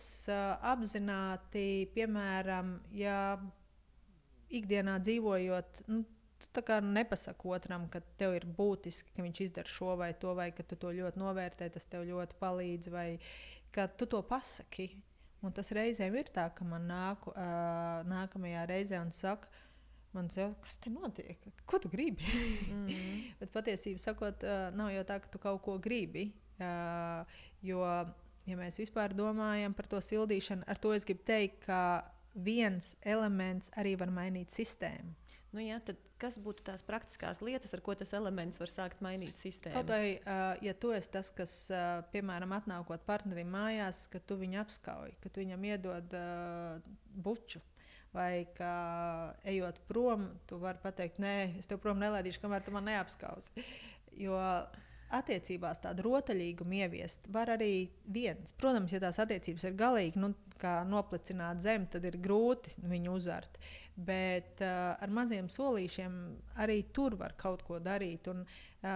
apzināti, piemēram, ja ikdienā dzīvojot, tu nepasaki otram, ka tev ir būtiski, ka viņš izdara šo vai to, vai ka tu to ļoti novērtē, tas tev ļoti palīdz, vai ka tu to pasaki. Un tas reizēm ir tā, ka man nākamajā reizē un saka, kas te notiek? Ko tu gribi? Bet patiesībā sakot, nav jau tā, ka tu kaut ko gribi. Jo, ja mēs vispār domājam par to sildīšanu, ar to es gribu teikt, ka viens elements arī var mainīt sistēmu. Tad kas būtu tās praktiskās lietas, ar ko tas elements var sākt mainīt sistēmu? Kaut vai, ja tu esi tas, kas, piemēram, atnākot partnerim mājās, ka tu viņu apskauj, ka tu viņam iedod buču, vai ka ejot prom, tu vari pateikt, nē, es tev prom nelaidīšu, kamēr tu man neapskausi. Jo attiecībās tādu rotaļīgumu ieviest var arī viens. Protams, ja tās attiecības ir galīgi, kā noplicināt zemi, tad ir grūti viņu uzart. Bet ar maziem solīšiem arī tur var kaut ko darīt. Un,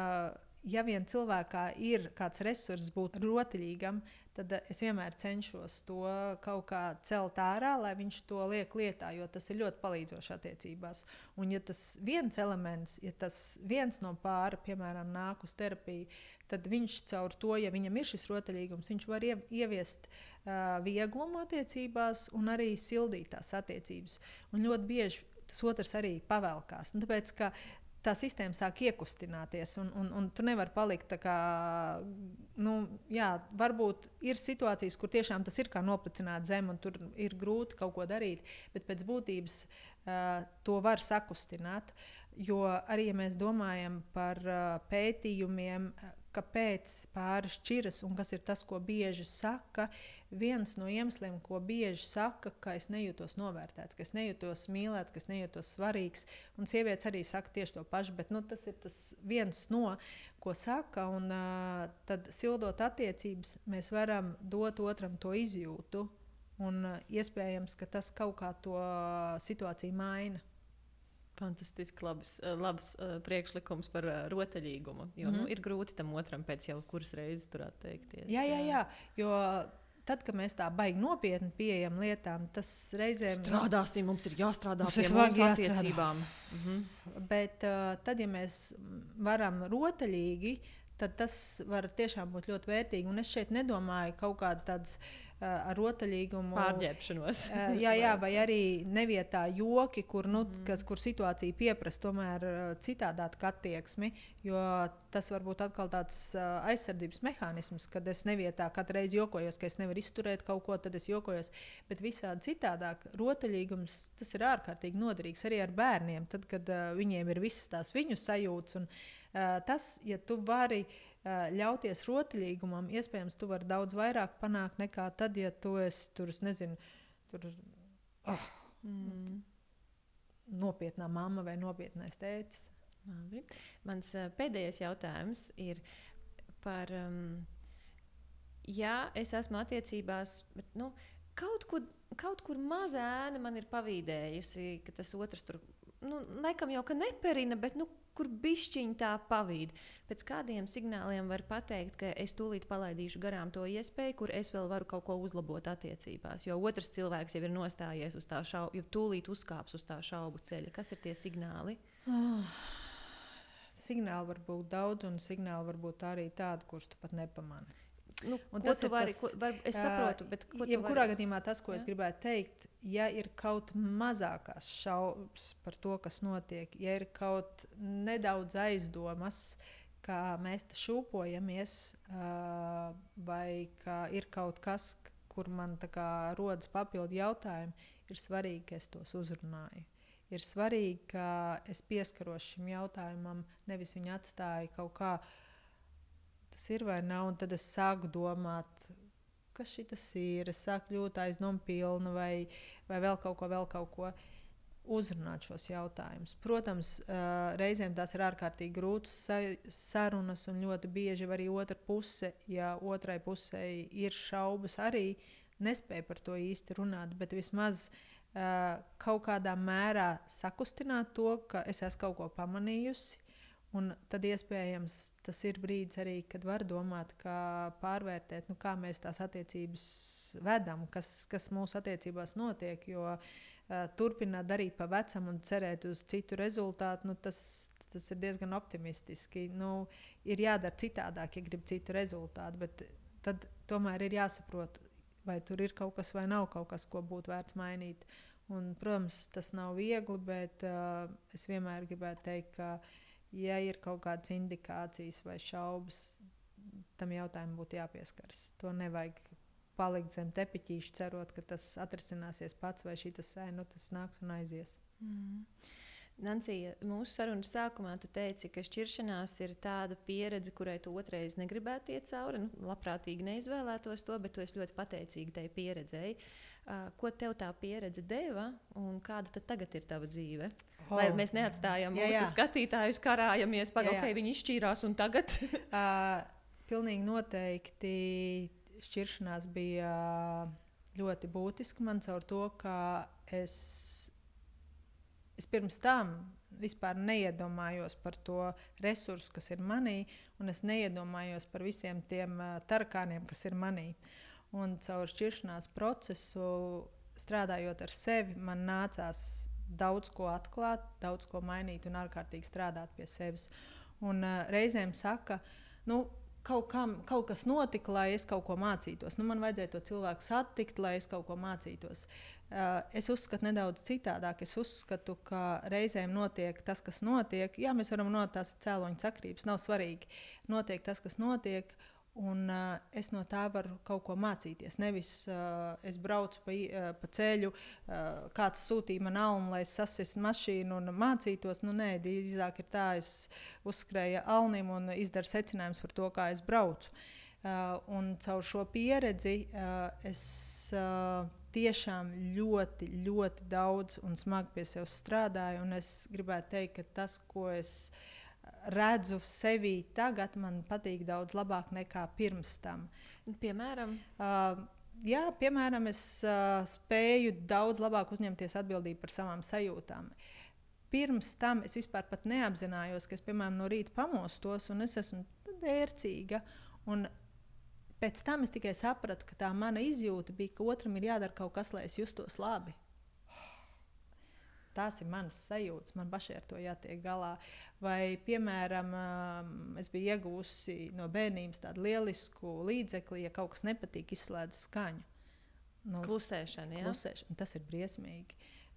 ja vien cilvēkā ir kāds resurss būt rotaļīgam, tad es vienmēr cenšos to kaut kā celt ārā, lai viņš to liek lietā, jo tas ir ļoti palīdzoši attiecībās. Un ja tas viens elements, ja tas viens no pāra, piemēram, nāk uz terapiju, tad viņš caur to, ja viņam ir šis rotaļīgums, viņš var ieviest vieglumu attiecībās un arī sildīt tās attiecības. Un ļoti bieži tas otrs arī pavelkās. Tāpēc, ka tā sistēma sāk iekustināties, un tu nevari palikt tā kā, varbūt ir situācijas, kur tiešām tas ir kā noplicināt zemi, un tur ir grūti kaut ko darīt, bet pēc būtības to var sakustināt, jo arī, ja mēs domājam par pētījumiem, kāpēc pāri šķiras un kas ir tas, ko bieži saka, viens no iemesliem, ko bieži saka, ka es nejūtos novērtēts, ka es nejūtos mīlēts, ka es nejūtos svarīgs. Un sievietes arī saka tieši to pašu, bet tas ir tas viens no, ko saka. Un tad sildot attiecības, mēs varam dot otram to izjūtu. Un iespējams, ka tas kaut kā to situāciju maina. Fantastiski labs priekšlikums par rotaļīgumu. Jo ir grūti tam otram pēc jau kuras reizes tur atteikties. Jā. Jo tad, kad mēs tā baigi nopietni pieejam lietām, tas reizēm... Strādāsim, mums ir jāstrādā pie mūsu attiecībām. Bet tad, ja mēs varam rotaļīgi, tad tas var tiešām būt ļoti vērtīgi. Un es šeit nedomāju kaut kādas tādas ar rotaļīgumu pārģērbšanos. jā, vai arī nevietā joki, kur situācija pieprasa tomēr citādāku attieksmi, jo tas var būt atkal tāds aizsardzības mehānisms, kad es nevietā katru reizi jokojos, ka es nevaru izturēt kaut ko, tad es jokojos, bet visādi citādāk rotaļīgums, tas ir ārkārtīgi noderīgs arī ar bērniem, tad, kad viņiem ir visas tās viņu sajūtas, un tas, ja tu vari ļauties rotaļīgumam, iespējams, tu vari daudz vairāk panākt nekā tad, ja tu esi tur, nopietnā mamma vai nopietnais tētis. Labi. Mans pēdējais jautājums ir par, ja es esmu attiecībās, bet, kaut kur maza ēna man ir pavīdējusi, ka tas otrs tur, laikam jau, ka neperina, bet, kur bišķiņ tā pavīd. Pēc kādiem signāliem var pateikt, ka es tūlīt palaidīšu garām to iespēju, kur es vēl varu kaut ko uzlabot attiecībās. Jo otrs cilvēks jau ir nostājies uz tā šaubu, jo tūlīt uzkāps uz tā šaubu ceļa. Kas ir tie signāli? Signāli var būt daudz, un signāli var būt arī tādi, kurus tu pat nepamani. Ko tu vari, es saprotu, bet ko tu vari? Jebkurā gadījumā tas, ko es gribētu teikt, ja ir kaut mazākās šaubas par to, kas notiek, ja ir kaut nedaudz aizdomas, kā mēs te šūpojamies, vai ka ir kaut kas, kur man tā kā rodas papildu jautājumi, ir svarīgi, ka es tos uzrunāju. Ir svarīgi, ka es pieskaros šim jautājumam, nevis viņu atstāju kaut kā, tas ir vai nav, un tad es sāku domāt, kas šitas ir, es sāku kļūt aizdompilna vai vēl kaut ko. Uzrunāt šos jautājumus. Protams, reizēm tās ir ārkārtīgi grūtas sarunas, un ļoti bieži arī otra puse, ja otrai pusē ir šaubas, arī nespēja par to īsti runāt, bet vismaz kaut kādā mērā sakustināt to, ka es esmu kaut ko pamanījusi, un tad iespējams tas ir brīdis arī, kad var domāt, kā pārvērtēt, kā mēs tās attiecības vedam, kas mūsu attiecībās notiek, jo turpināt darīt pa vecam un cerēt uz citu rezultātu, tas ir diezgan optimistiski. Ir jādara citādāk, ja grib citu rezultātu, bet tad tomēr ir jāsaprot, vai tur ir kaut kas vai nav kaut kas, ko būtu vērts mainīt. Un, protams, tas nav viegli, bet es vienmēr gribētu teikt, ka ja ir kaut kādas indikācijas vai šaubas, tam jautājumam būtu jāpieskaras. To nevajag palikt zem tepiķīša, cerot, ka tas atrisināsies pats, vai tas nāks un aizies. Nancija, mūsu sarunas sākumā tu teici, ka šķiršanās ir tāda pieredze, kurai tu otrais negribētu iet cauri. Labprātīgi neizvēlētos to, bet tu esi ļoti pateicīga tai pieredzei. Ko tev tā pieredze deva un kāda tad tagad ir tava dzīve? Vai mēs neatstājam mūsu skatītājus, karājamies, okay, viņi izšķīrās un tagad? Pilnīgi noteikti. Šķiršanās bija ļoti būtiska man caur to, ka es pirms tam vispār neiedomājos par to resursu, kas ir manī, un es neiedomājos par visiem tiem tarakāniem, kas ir manī. Un caur šķiršanās procesu, strādājot ar sevi, man nācās daudz ko atklāt, daudz ko mainīt un ārkārtīgi strādāt pie sevis. Un reizēm saka, kaut kas notika, lai es kaut ko mācītos. Man vajadzēja to cilvēku satikt, lai es kaut ko mācītos. Es uzskatu nedaudz citādāk. Es uzskatu, ka reizēm notiek tas, kas notiek. Jā, mēs varam runāt, tās ir cēloņu sakrības, nav svarīgi. Notiek tas, kas notiek, un es no tā varu kaut ko mācīties. Nevis es braucu pa ceļu, kāds sūtīja man almu, lai es sasiestu mašīnu un mācītos. Nē, drīzāk ir tā, es uzskrēju alnim un izdaru secinājumus par to, kā es braucu. Un caur šo pieredzi es tiešām ļoti, ļoti daudz un smagi pie sevis strādāju. Un es gribētu teikt, ka tas, ko es redzu sevī tagad, man patīk daudz labāk nekā pirms tam. Piemēram? Piemēram, es spēju daudz labāk uzņemties atbildību par savām sajūtām. Pirms tam es vispār pat neapzinājos, ka es, piemēram, no rīta pamostos un es esmu dērcīga. Un pēc tam es tikai sapratu, ka tā mana izjūta bija, ka otram ir jādara kaut kas, lai es justos labi. Tās ir manas sajūtas, man pašai ar to jātiek galā. Vai, piemēram, es biju iegūsi no bērnības tādu lielisku līdzekli, ja kaut kas nepatīk, izslēdz skaņu. Klusēšana, jā? Klusēšana, tas ir briesmīgi.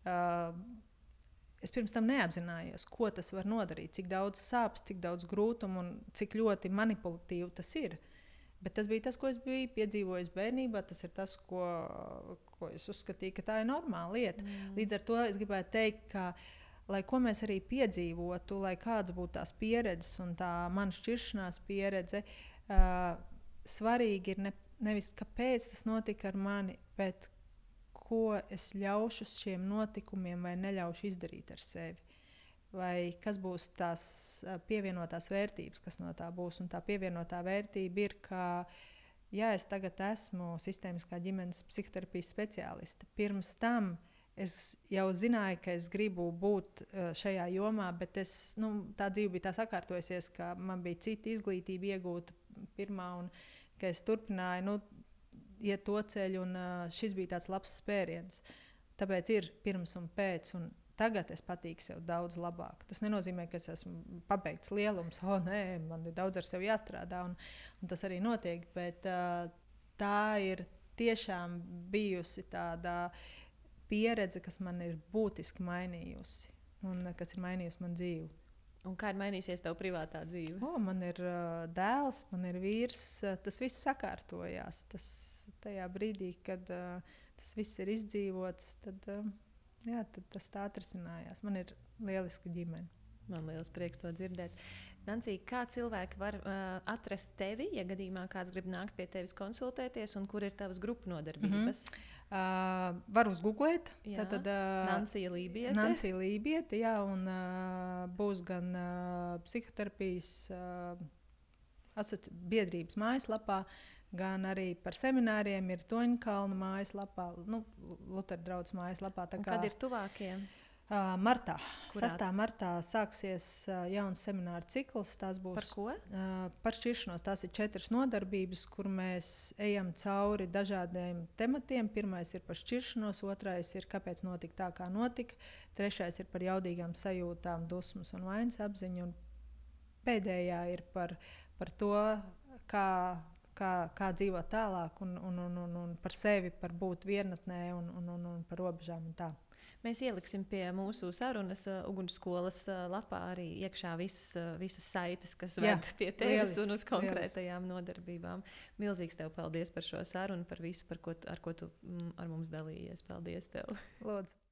Es pirms tam neapzinājos, ko tas var nodarīt, cik daudz sāpes, cik daudz grūtumu un cik ļoti manipulatīvi tas ir. Bet tas bija tas, ko es biju piedzīvojis bērnībā. Tas ir tas, ko es uzskatīju, ka tā ir normāla lieta. Līdz ar to es gribētu teikt, ka, lai ko mēs arī piedzīvotu, lai kāds būtu tās pieredzes un tā mana šķiršanās pieredze, svarīgi ir nevis, kāpēc tas notika ar mani, bet ko es ļaušu šiem notikumiem vai neļaušu izdarīt ar sevi. Vai kas būs tās pievienotās vērtības, kas no tā būs. Un tā pievienotā vērtība ir, ka es tagad esmu sistēmiskā ģimenes psihoterapijas speciāliste. Pirms tam es jau zināju, ka es gribu būt šajā jomā, bet tā dzīve bija tā sakārtojusies, ka man bija cita izglītība iegūta pirmā, un ka es turpināju iet to ceļu, un šis bija tāds labs spēriens. Tāpēc ir pirms un pēc. Un tagad es patīku sev daudz labāk. Tas nenozīmē, ka es esmu pabeigts lielums, nē, man ir daudz ar sevi jāstrādā, un tas arī notiek. Bet tā ir tiešām bijusi tāda pieredze, kas man ir būtiski mainījusi un kas ir mainījusi man dzīvi. Un kā ir mainījusies tava privātā dzīve? Man ir dēls, man ir vīrs. Tas viss sakārtojās. Tajā brīdī, kad tas viss ir izdzīvots, tad tas tā atrisinājās. Man ir lieliska ģimene. Man liels prieks to dzirdēt. Nancija, kā cilvēki var atrast tevi, ja gadījumā kāds grib nākt pie tevis konsultēties, un kur ir tavas grupu nodarbības? Var uzgooglēt. Tad Nancija Lībiete. Nancija Lībiete, jā, un būs gan psihoterapijas biedrības mājaslapā, gan arī par semināriem ir Toņkalna mājaslapā, Lutera draudzes mājaslapā. Kad ir tuvākie? Martā. 6. martā sāksies jauns semināra cikls. Tās būs par ko? Par šķiršanos. Tās ir 4 nodarbības, kur mēs ejam cauri dažādiem tematiem. Pirmais ir par šķiršanos, otrais ir kāpēc notika tā, kā notika, trešais ir par jaudīgām sajūtām, dusmas un vainas apziņu, un pēdējā ir par to, kā dzīvot tālāk, un par sevi, par būt vienatnē un par robežām un tā. Mēs ieliksim pie mūsu sarunas ugunsskolas lapā arī iekšā visas saites, kas ved pie tevis un uz konkrētajām nodarbībām. Milzīgs tev paldies par šo sarunu, par visu, ar ko tu ar mums dalījies. Paldies tev! Lūdzu!